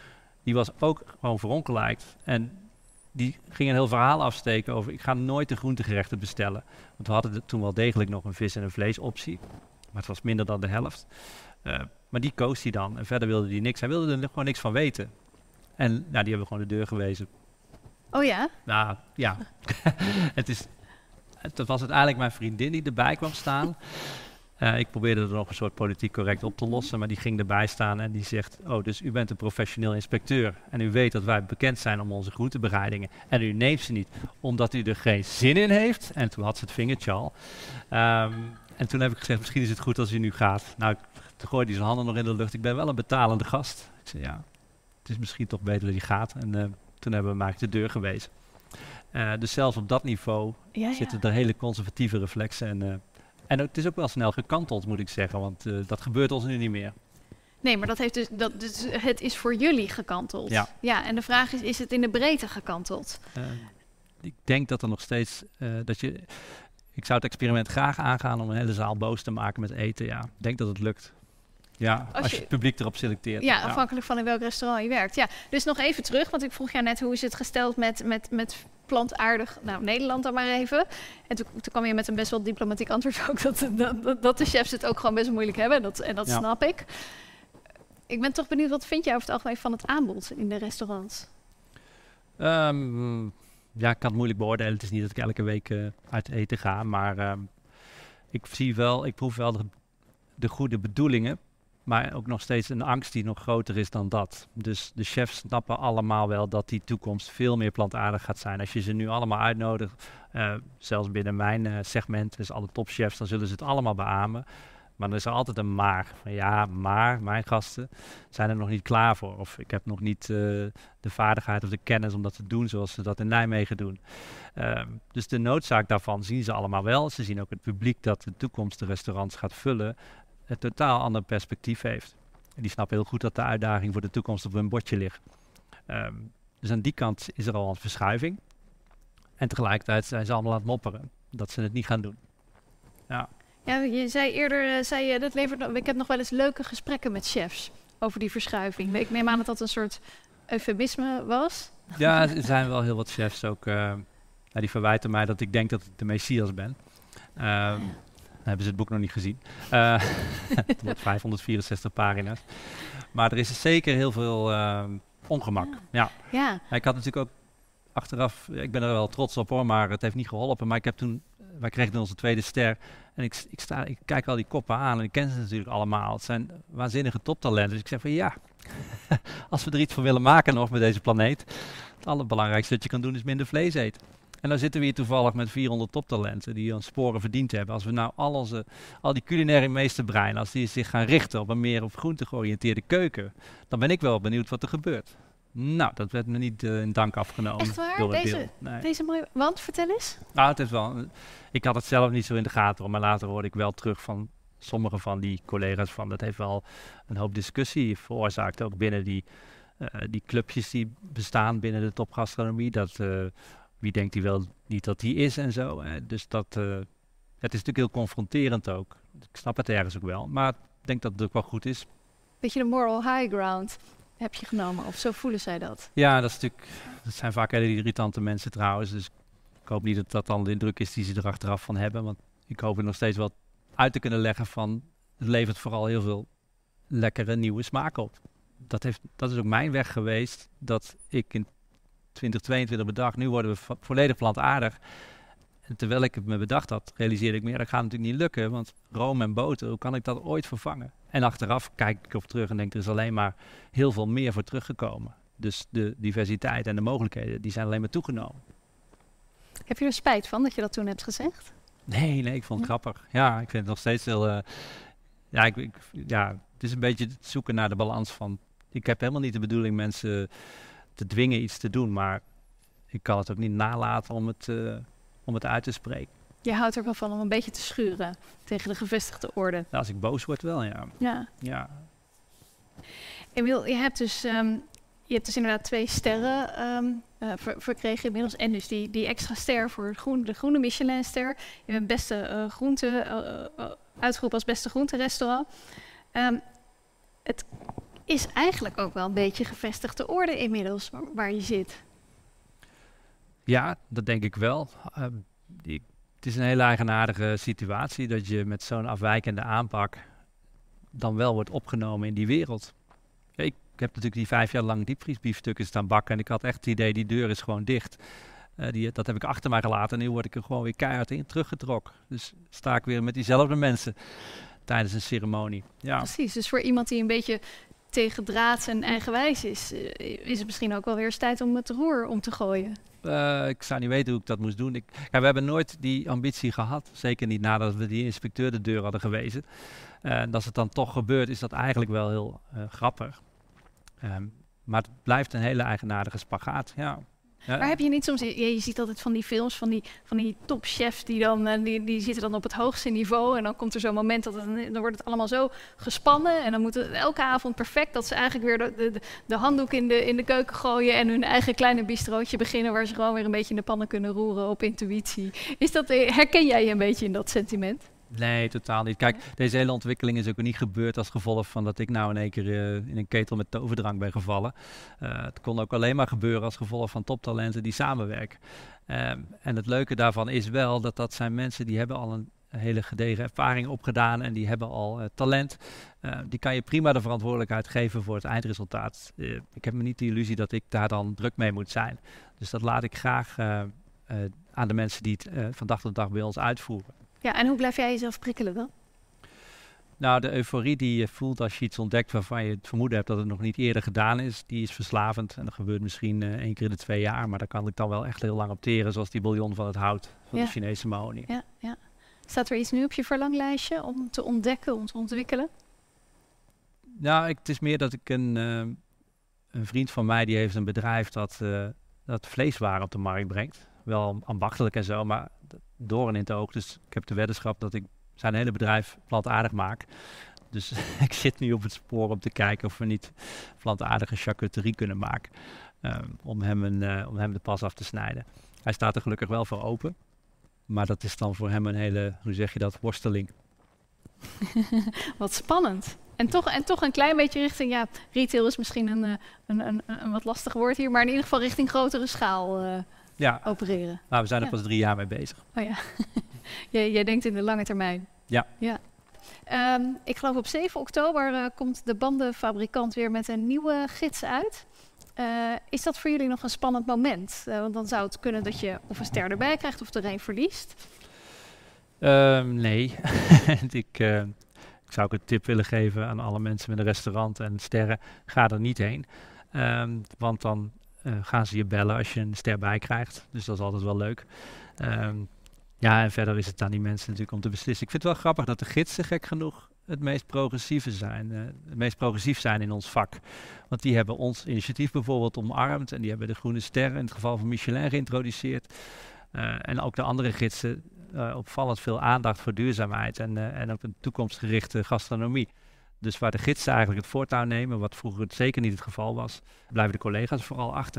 die was ook gewoon verongelijkt. En die ging een heel verhaal afsteken over, ik ga nooit de groentegerechten bestellen. Want we hadden toen wel degelijk nog een vis- en een vleesoptie. Maar het was minder dan de helft. Uh, maar die koos hij dan. En verder wilde hij niks. Hij wilde er gewoon niks van weten. En nou, die hebben we gewoon de deur gewezen. Oh ja? Nou, ja. het is, het was uiteindelijk mijn vriendin die erbij kwam staan. Uh, ik probeerde er nog een soort politiek correct op te lossen, maar die ging erbij staan en die zegt, oh, dus u bent een professioneel inspecteur en u weet dat wij bekend zijn om onze groentebereidingen en u neemt ze niet omdat u er geen zin in heeft. En toen had ze het vingertje al. Um, en toen heb ik gezegd, misschien is het goed als u nu gaat. Nou, toen gooide hij zijn handen nog in de lucht. Ik ben wel een betalende gast. Ik zei, ja, het is misschien toch beter dat hij gaat. En uh, toen hebben we hem eigenlijk de deur gewezen. Uh, dus zelfs op dat niveau ja, zitten ja. er hele conservatieve reflexen en... Uh, En het is ook wel snel gekanteld, moet ik zeggen, want uh, dat gebeurt ons nu niet meer. Nee, maar dat heeft dus, dat, dus het is voor jullie gekanteld. Ja. Ja, en de vraag is, is het in de breedte gekanteld? Uh, ik denk dat er nog steeds, uh, dat je, ik zou het experiment graag aangaan om een hele zaal boos te maken met eten, ja. Ik denk dat het lukt. Ja, als, als je het publiek erop selecteert. Ja, ja, afhankelijk van in welk restaurant je werkt. Ja, dus nog even terug, want ik vroeg jou net, hoe is het gesteld met... met, met plantaardig, nou Nederland dan maar even. En toen, toen kwam je met een best wel diplomatiek antwoord ook, dat, dat, dat de chefs het ook gewoon best moeilijk hebben. En dat, en dat ja. snap ik. Ik ben toch benieuwd, wat vind jij over het algemeen van het aanbod in de restaurants? Um, ja, ik kan het moeilijk beoordelen. Het is niet dat ik elke week uh, uit eten ga, maar um, ik zie wel, ik proef wel de, de goede bedoelingen. Maar ook nog steeds een angst die nog groter is dan dat. Dus de chefs snappen allemaal wel dat die toekomst veel meer plantaardig gaat zijn. Als je ze nu allemaal uitnodigt, uh, zelfs binnen mijn uh, segment, dus alle topchefs, dan zullen ze het allemaal beamen. Maar dan is er altijd een maar. Van ja, maar mijn gasten zijn er nog niet klaar voor. Of ik heb nog niet uh, de vaardigheid of de kennis om dat te doen zoals ze dat in Nijmegen doen. Uh, dus de noodzaak daarvan zien ze allemaal wel. Ze zien ook het publiek dat de toekomst de restaurants gaat vullen een totaal ander perspectief heeft. En die snappen heel goed dat de uitdaging voor de toekomst op hun bordje ligt. Um, dus aan die kant is er al een verschuiving. En tegelijkertijd zijn ze allemaal aan het mopperen dat ze het niet gaan doen. Ja, ja je zei eerder, uh, zei je, dat levert, ik heb nog wel eens leuke gesprekken met chefs over die verschuiving. Ik neem aan dat dat een soort eufemisme was. Ja, er zijn wel heel wat chefs ook, uh, nou, die verwijten mij dat ik denk dat ik de Messias ben. Uh, ja. Hebben ze het boek nog niet gezien. Uh, het wordt vijfhonderdvierenzestig pagina's. Maar er is zeker heel veel uh, ongemak. Ja. Ja. Ja. Ik had natuurlijk ook achteraf, ik ben er wel trots op hoor, maar het heeft niet geholpen. Maar ik heb toen, wij kregen toen onze tweede ster. En ik, ik, sta, ik kijk al die koppen aan en ik ken ze natuurlijk allemaal. Het zijn waanzinnige toptalenten. Dus ik zeg van ja, als we er iets van willen maken nog met deze planeet. Het allerbelangrijkste dat je kan doen is minder vlees eten. En dan zitten we hier toevallig met vierhonderd toptalenten die hun sporen verdiend hebben. Als we nou al onze, al die culinaire meesterbreinen, als die zich gaan richten op een meer op groente georiënteerde keuken, dan ben ik wel benieuwd wat er gebeurt. Nou, dat werd me niet uh, in dank afgenomen. Echt waar? Door het deze, deel. Nee. deze mooie... Want, vertel eens. Nou, het is wel... Ik had het zelf niet zo in de gaten, maar later hoorde ik wel terug van sommige van die collega's van, dat heeft wel een hoop discussie veroorzaakt, ook binnen die, uh, die clubjes die bestaan binnen de topgastronomie, dat... Uh, Wie denkt hij wel niet dat hij is en zo. Hè? Dus dat, uh, het is natuurlijk heel confronterend ook. Ik snap het ergens ook wel. Maar ik denk dat het ook wel goed is. Beetje de moral high ground heb je genomen. Of zo voelen zij dat? Ja, dat, is natuurlijk, dat zijn vaak hele irritante mensen trouwens. Dus ik hoop niet dat dat dan de indruk is die ze er achteraf van hebben. Want ik hoop er nog steeds wel uit te kunnen leggen van... Het levert vooral heel veel lekkere nieuwe smaak op. Dat, heeft, dat is ook mijn weg geweest. Dat ik in twintig tweeëntwintig bedacht, nu worden we vo- volledig plantaardig. En terwijl ik het me bedacht had, realiseerde ik me, ja, dat gaat natuurlijk niet lukken, want room en boter, hoe kan ik dat ooit vervangen? En achteraf kijk ik op terug en denk, er is alleen maar heel veel meer voor teruggekomen. Dus de diversiteit en de mogelijkheden, die zijn alleen maar toegenomen. Heb je er spijt van dat je dat toen hebt gezegd? Nee, nee, ik vond het ja. grappig. Ja, ik vind het nog steeds heel... Uh, ja, ik, ik, ja, het is een beetje het zoeken naar de balans van... Ik heb helemaal niet de bedoeling mensen te dwingen iets te doen, maar ik kan het ook niet nalaten om het, uh, om het uit te spreken. Je houdt er wel van om een beetje te schuren tegen de gevestigde orde. Ja, als ik boos word wel, ja. Ja. ja. Emiel, je hebt dus... Um, Je hebt dus inderdaad twee sterren um, uh, ver, verkregen inmiddels. En dus die, die extra ster voor groen, de groene Michelinster. Je bent beste uh, groente, uh, uh, uitgeroepen als beste groenterestaurant. Um, het is eigenlijk ook wel een beetje gevestigde orde inmiddels waar, waar je zit. Ja, dat denk ik wel. Uh, die, het is een hele eigenaardige situatie dat je met zo'n afwijkende aanpak dan wel wordt opgenomen in die wereld. Ja, ik heb natuurlijk die vijf jaar lang diepvriesbiefstukken staan bakken en ik had echt het idee, die deur is gewoon dicht. Uh, die, dat heb ik achter mij gelaten en nu word ik er gewoon weer keihard in teruggetrokken. Dus sta ik weer met diezelfde mensen tijdens een ceremonie. Ja. Precies, dus voor iemand die een beetje tegen draad en eigenwijs is, uh, is het misschien ook wel weer eens tijd om het roer om te gooien. Uh, ik zou niet weten hoe ik dat moest doen. Ik, ja, we hebben nooit die ambitie gehad. Zeker niet nadat we die inspecteur de deur hadden gewezen. Uh, en als het dan toch gebeurt, is dat eigenlijk wel heel uh, grappig. Um, maar het blijft een hele eigenaardige spagaat. Ja. Ja. Maar heb je niet soms, je, je ziet altijd van die films, van die, van die topchefs die dan, uh, die, die zitten dan op het hoogste niveau en dan komt er zo'n moment dat het, dan wordt het allemaal zo gespannen en dan moet het elke avond perfect dat ze eigenlijk weer de, de, de handdoek in de, in de keuken gooien en hun eigen kleine bistrootje beginnen waar ze gewoon weer een beetje in de pannen kunnen roeren op intuïtie. Is dat, herken jij je een beetje in dat sentiment? Nee, totaal niet. Kijk, deze hele ontwikkeling is ook niet gebeurd als gevolg van dat ik nou in één keer uh, in een ketel met toverdrank ben gevallen. Uh, het kon ook alleen maar gebeuren als gevolg van toptalenten die samenwerken. Um, en het leuke daarvan is wel dat dat zijn mensen die hebben al een hele gedegen ervaring opgedaan en die hebben al uh, talent. Uh, die kan je prima de verantwoordelijkheid geven voor het eindresultaat. Uh, ik heb me niet de illusie dat ik daar dan druk mee moet zijn. Dus dat laat ik graag uh, uh, aan de mensen die het uh, van dag tot dag bij ons uitvoeren. Ja, en hoe blijf jij jezelf prikkelen dan? Nou, de euforie die je voelt als je iets ontdekt waarvan je het vermoeden hebt dat het nog niet eerder gedaan is, die is verslavend. En dat gebeurt misschien uh, één keer in de twee jaar, maar daar kan ik dan wel echt heel lang op teren, zoals die bouillon van het hout van ja. de Chinese mahonie. Ja, ja. Staat er iets nu op je verlanglijstje om te ontdekken, om te ontwikkelen? Nou, ik, het is meer dat ik een, uh, een vriend van mij, die heeft een bedrijf dat, uh, dat vleeswaren op de markt brengt. Wel ambachtelijk en zo, maar door en in het oog. Dus ik heb de weddenschap dat ik zijn hele bedrijf plantaardig maak. Dus ik zit nu op het spoor om te kijken of we niet plantaardige charcuterie kunnen maken. Uh, om, hem een, uh, om hem de pas af te snijden. Hij staat er gelukkig wel voor open. Maar dat is dan voor hem een hele, hoe zeg je dat, worsteling. Wat spannend. En toch, en toch een klein beetje richting, ja, retail is misschien een, een, een, een, een wat lastig woord hier, maar in ieder geval richting grotere schaal uh, ja. opereren. Nou, we zijn er ja. pas drie jaar mee bezig. Oh ja, jij, jij denkt in de lange termijn. Ja. ja. Um, ik geloof op zeven oktober uh, komt de bandenfabrikant weer met een nieuwe gids uit. Uh, is dat voor jullie nog een spannend moment? Uh, want dan zou het kunnen dat je of een ster erbij krijgt of er een verliest. Um, nee, ik, uh, ik zou ook een tip willen geven aan alle mensen met een restaurant en sterren. Ga er niet heen, um, want dan uh, gaan ze je bellen als je een ster bij krijgt. Dus dat is altijd wel leuk. Um, ja, en verder is het aan die mensen natuurlijk om te beslissen. Ik vind het wel grappig dat de gidsen, gek genoeg, het meest progressieve zijn, uh, het meest progressief zijn in ons vak. Want die hebben ons initiatief bijvoorbeeld omarmd en die hebben de groene ster in het geval van Michelin geïntroduceerd. Uh, en ook de andere gidsen uh, opvallend veel aandacht voor duurzaamheid en, uh, en ook een toekomstgerichte gastronomie. Dus waar de gidsen eigenlijk het voortouw nemen, wat vroeger het zeker niet het geval was, blijven de collega's vooral achter.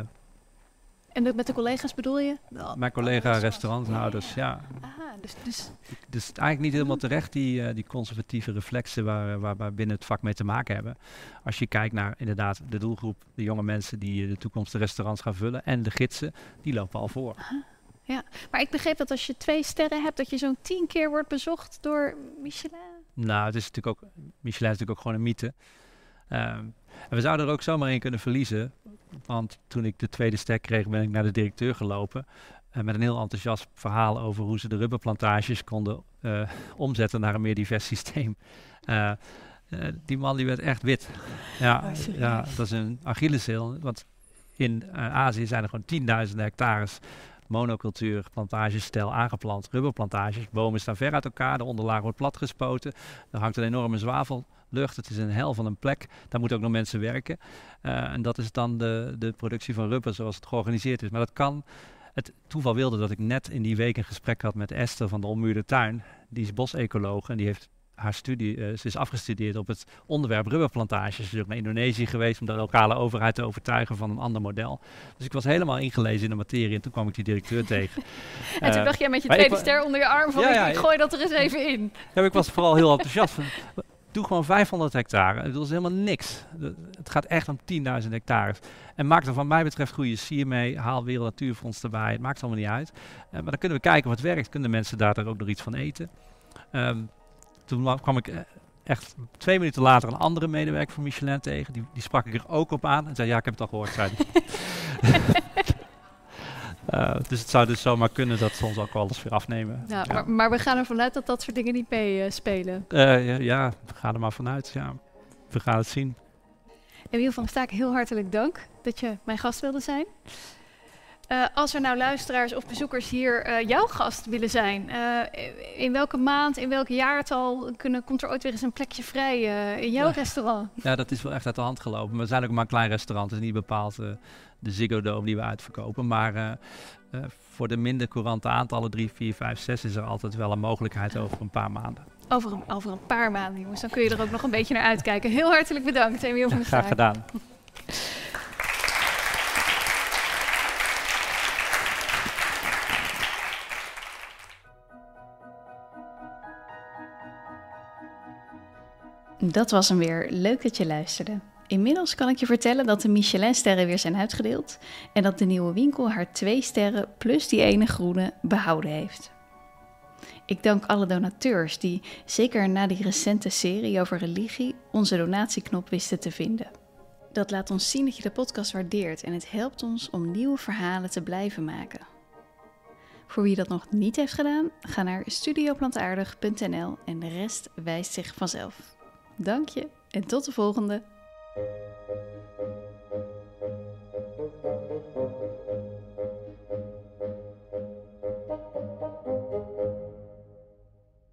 En de, met de collega's bedoel je? Mijn collega oh, restauranthouders, ja. ja. Aha, dus, dus... dus eigenlijk niet helemaal terecht die, uh, die conservatieve reflexen waar, waar we binnen het vak mee te maken hebben. Als je kijkt naar inderdaad de doelgroep, de jonge mensen die de toekomst de restaurants gaan vullen en de gidsen, die lopen al voor. Aha. Ja, maar ik begreep dat als je twee sterren hebt, dat je zo'n tien keer wordt bezocht door Michelin. Nou, het is natuurlijk ook, Michelin is natuurlijk ook gewoon een mythe. Um, en we zouden er ook zomaar één kunnen verliezen. Want toen ik de tweede ster kreeg, ben ik naar de directeur gelopen. Uh, met een heel enthousiast verhaal over hoe ze de rubberplantages konden uh, omzetten naar een meer divers systeem. Uh, uh, die man die werd echt wit. Ja, oh, ja, dat is een Achilleshiel. Want in uh, Azië zijn er gewoon tienduizenden hectares monocultuur, plantagestijl aangeplant, rubberplantages. Bomen staan ver uit elkaar, de onderlaag wordt platgespoten. Er hangt een enorme zwavellucht. Het is een hel van een plek. Daar moeten ook nog mensen werken. Uh, en dat is dan de, de productie van rubber zoals het georganiseerd is. Maar dat kan. Het toeval wilde dat ik net in die week een gesprek had met Esther van de Ommuurde Tuin. Die is bosecoloog en die heeft haar studie, uh, ze is afgestudeerd op het onderwerp rubberplantages. Ze is ook naar Indonesië geweest om de lokale overheid te overtuigen van een ander model. Dus ik was helemaal ingelezen in de materie en toen kwam ik die directeur tegen. En uh, toen dacht jij met je tweede ster onder je arm van ja, ja, ik gooi dat er eens even in. Ja, ik was vooral heel enthousiast. Van, doe gewoon vijfhonderd hectare. Dat is helemaal niks. Het gaat echt om tienduizend hectares. En maak er van mij betreft goede sier mee. Haal Wereld Natuurfonds erbij. Het maakt allemaal niet uit. Uh, maar dan kunnen we kijken wat werkt. Kunnen mensen daar ook nog iets van eten? Um, toen kwam ik... Uh, Echt twee minuten later een andere medewerker van Michelin tegen. Die, die sprak ik er ook op aan. En zei, ja, ik heb het al gehoord, zei hij. uh, dus het zou dus zomaar kunnen dat ze ons ook alles weer afnemen. Ja, ja. Maar, maar we gaan ervan uit dat dat soort dingen niet meespelen. Uh, ja, ja, we gaan er maar vanuit. Ja. We gaan het zien. Emiel van Staak, heel hartelijk dank dat je mijn gast wilde zijn. Uh, als er nou luisteraars of bezoekers hier uh, jouw gast willen zijn, uh, in welke maand, in welk jaartal kunnen, komt er ooit weer eens een plekje vrij uh, in jouw ja. restaurant? Ja, dat is wel echt uit de hand gelopen. We zijn ook maar een klein restaurant, het is niet bepaald uh, de Ziggo Dome die we uitverkopen. Maar uh, uh, voor de minder courante aantallen, drie, vier, vijf, zes, is er altijd wel een mogelijkheid over een paar maanden. Over een, over een paar maanden, jongens. Dan kun je er ook nog een beetje naar uitkijken. Heel hartelijk bedankt, Emiel van ja, Graag gedaan. Dat was hem weer. Leuk dat je luisterde. Inmiddels kan ik je vertellen dat de Michelin-sterren weer zijn uitgedeeld en dat de nieuwe winkel haar twee sterren plus die ene groene behouden heeft. Ik dank alle donateurs die, zeker na die recente serie over religie, onze donatieknop wisten te vinden. Dat laat ons zien dat je de podcast waardeert en het helpt ons om nieuwe verhalen te blijven maken. Voor wie dat nog niet heeft gedaan, ga naar studio plantaardig punt n l en de rest wijst zich vanzelf. Dank je en tot de volgende!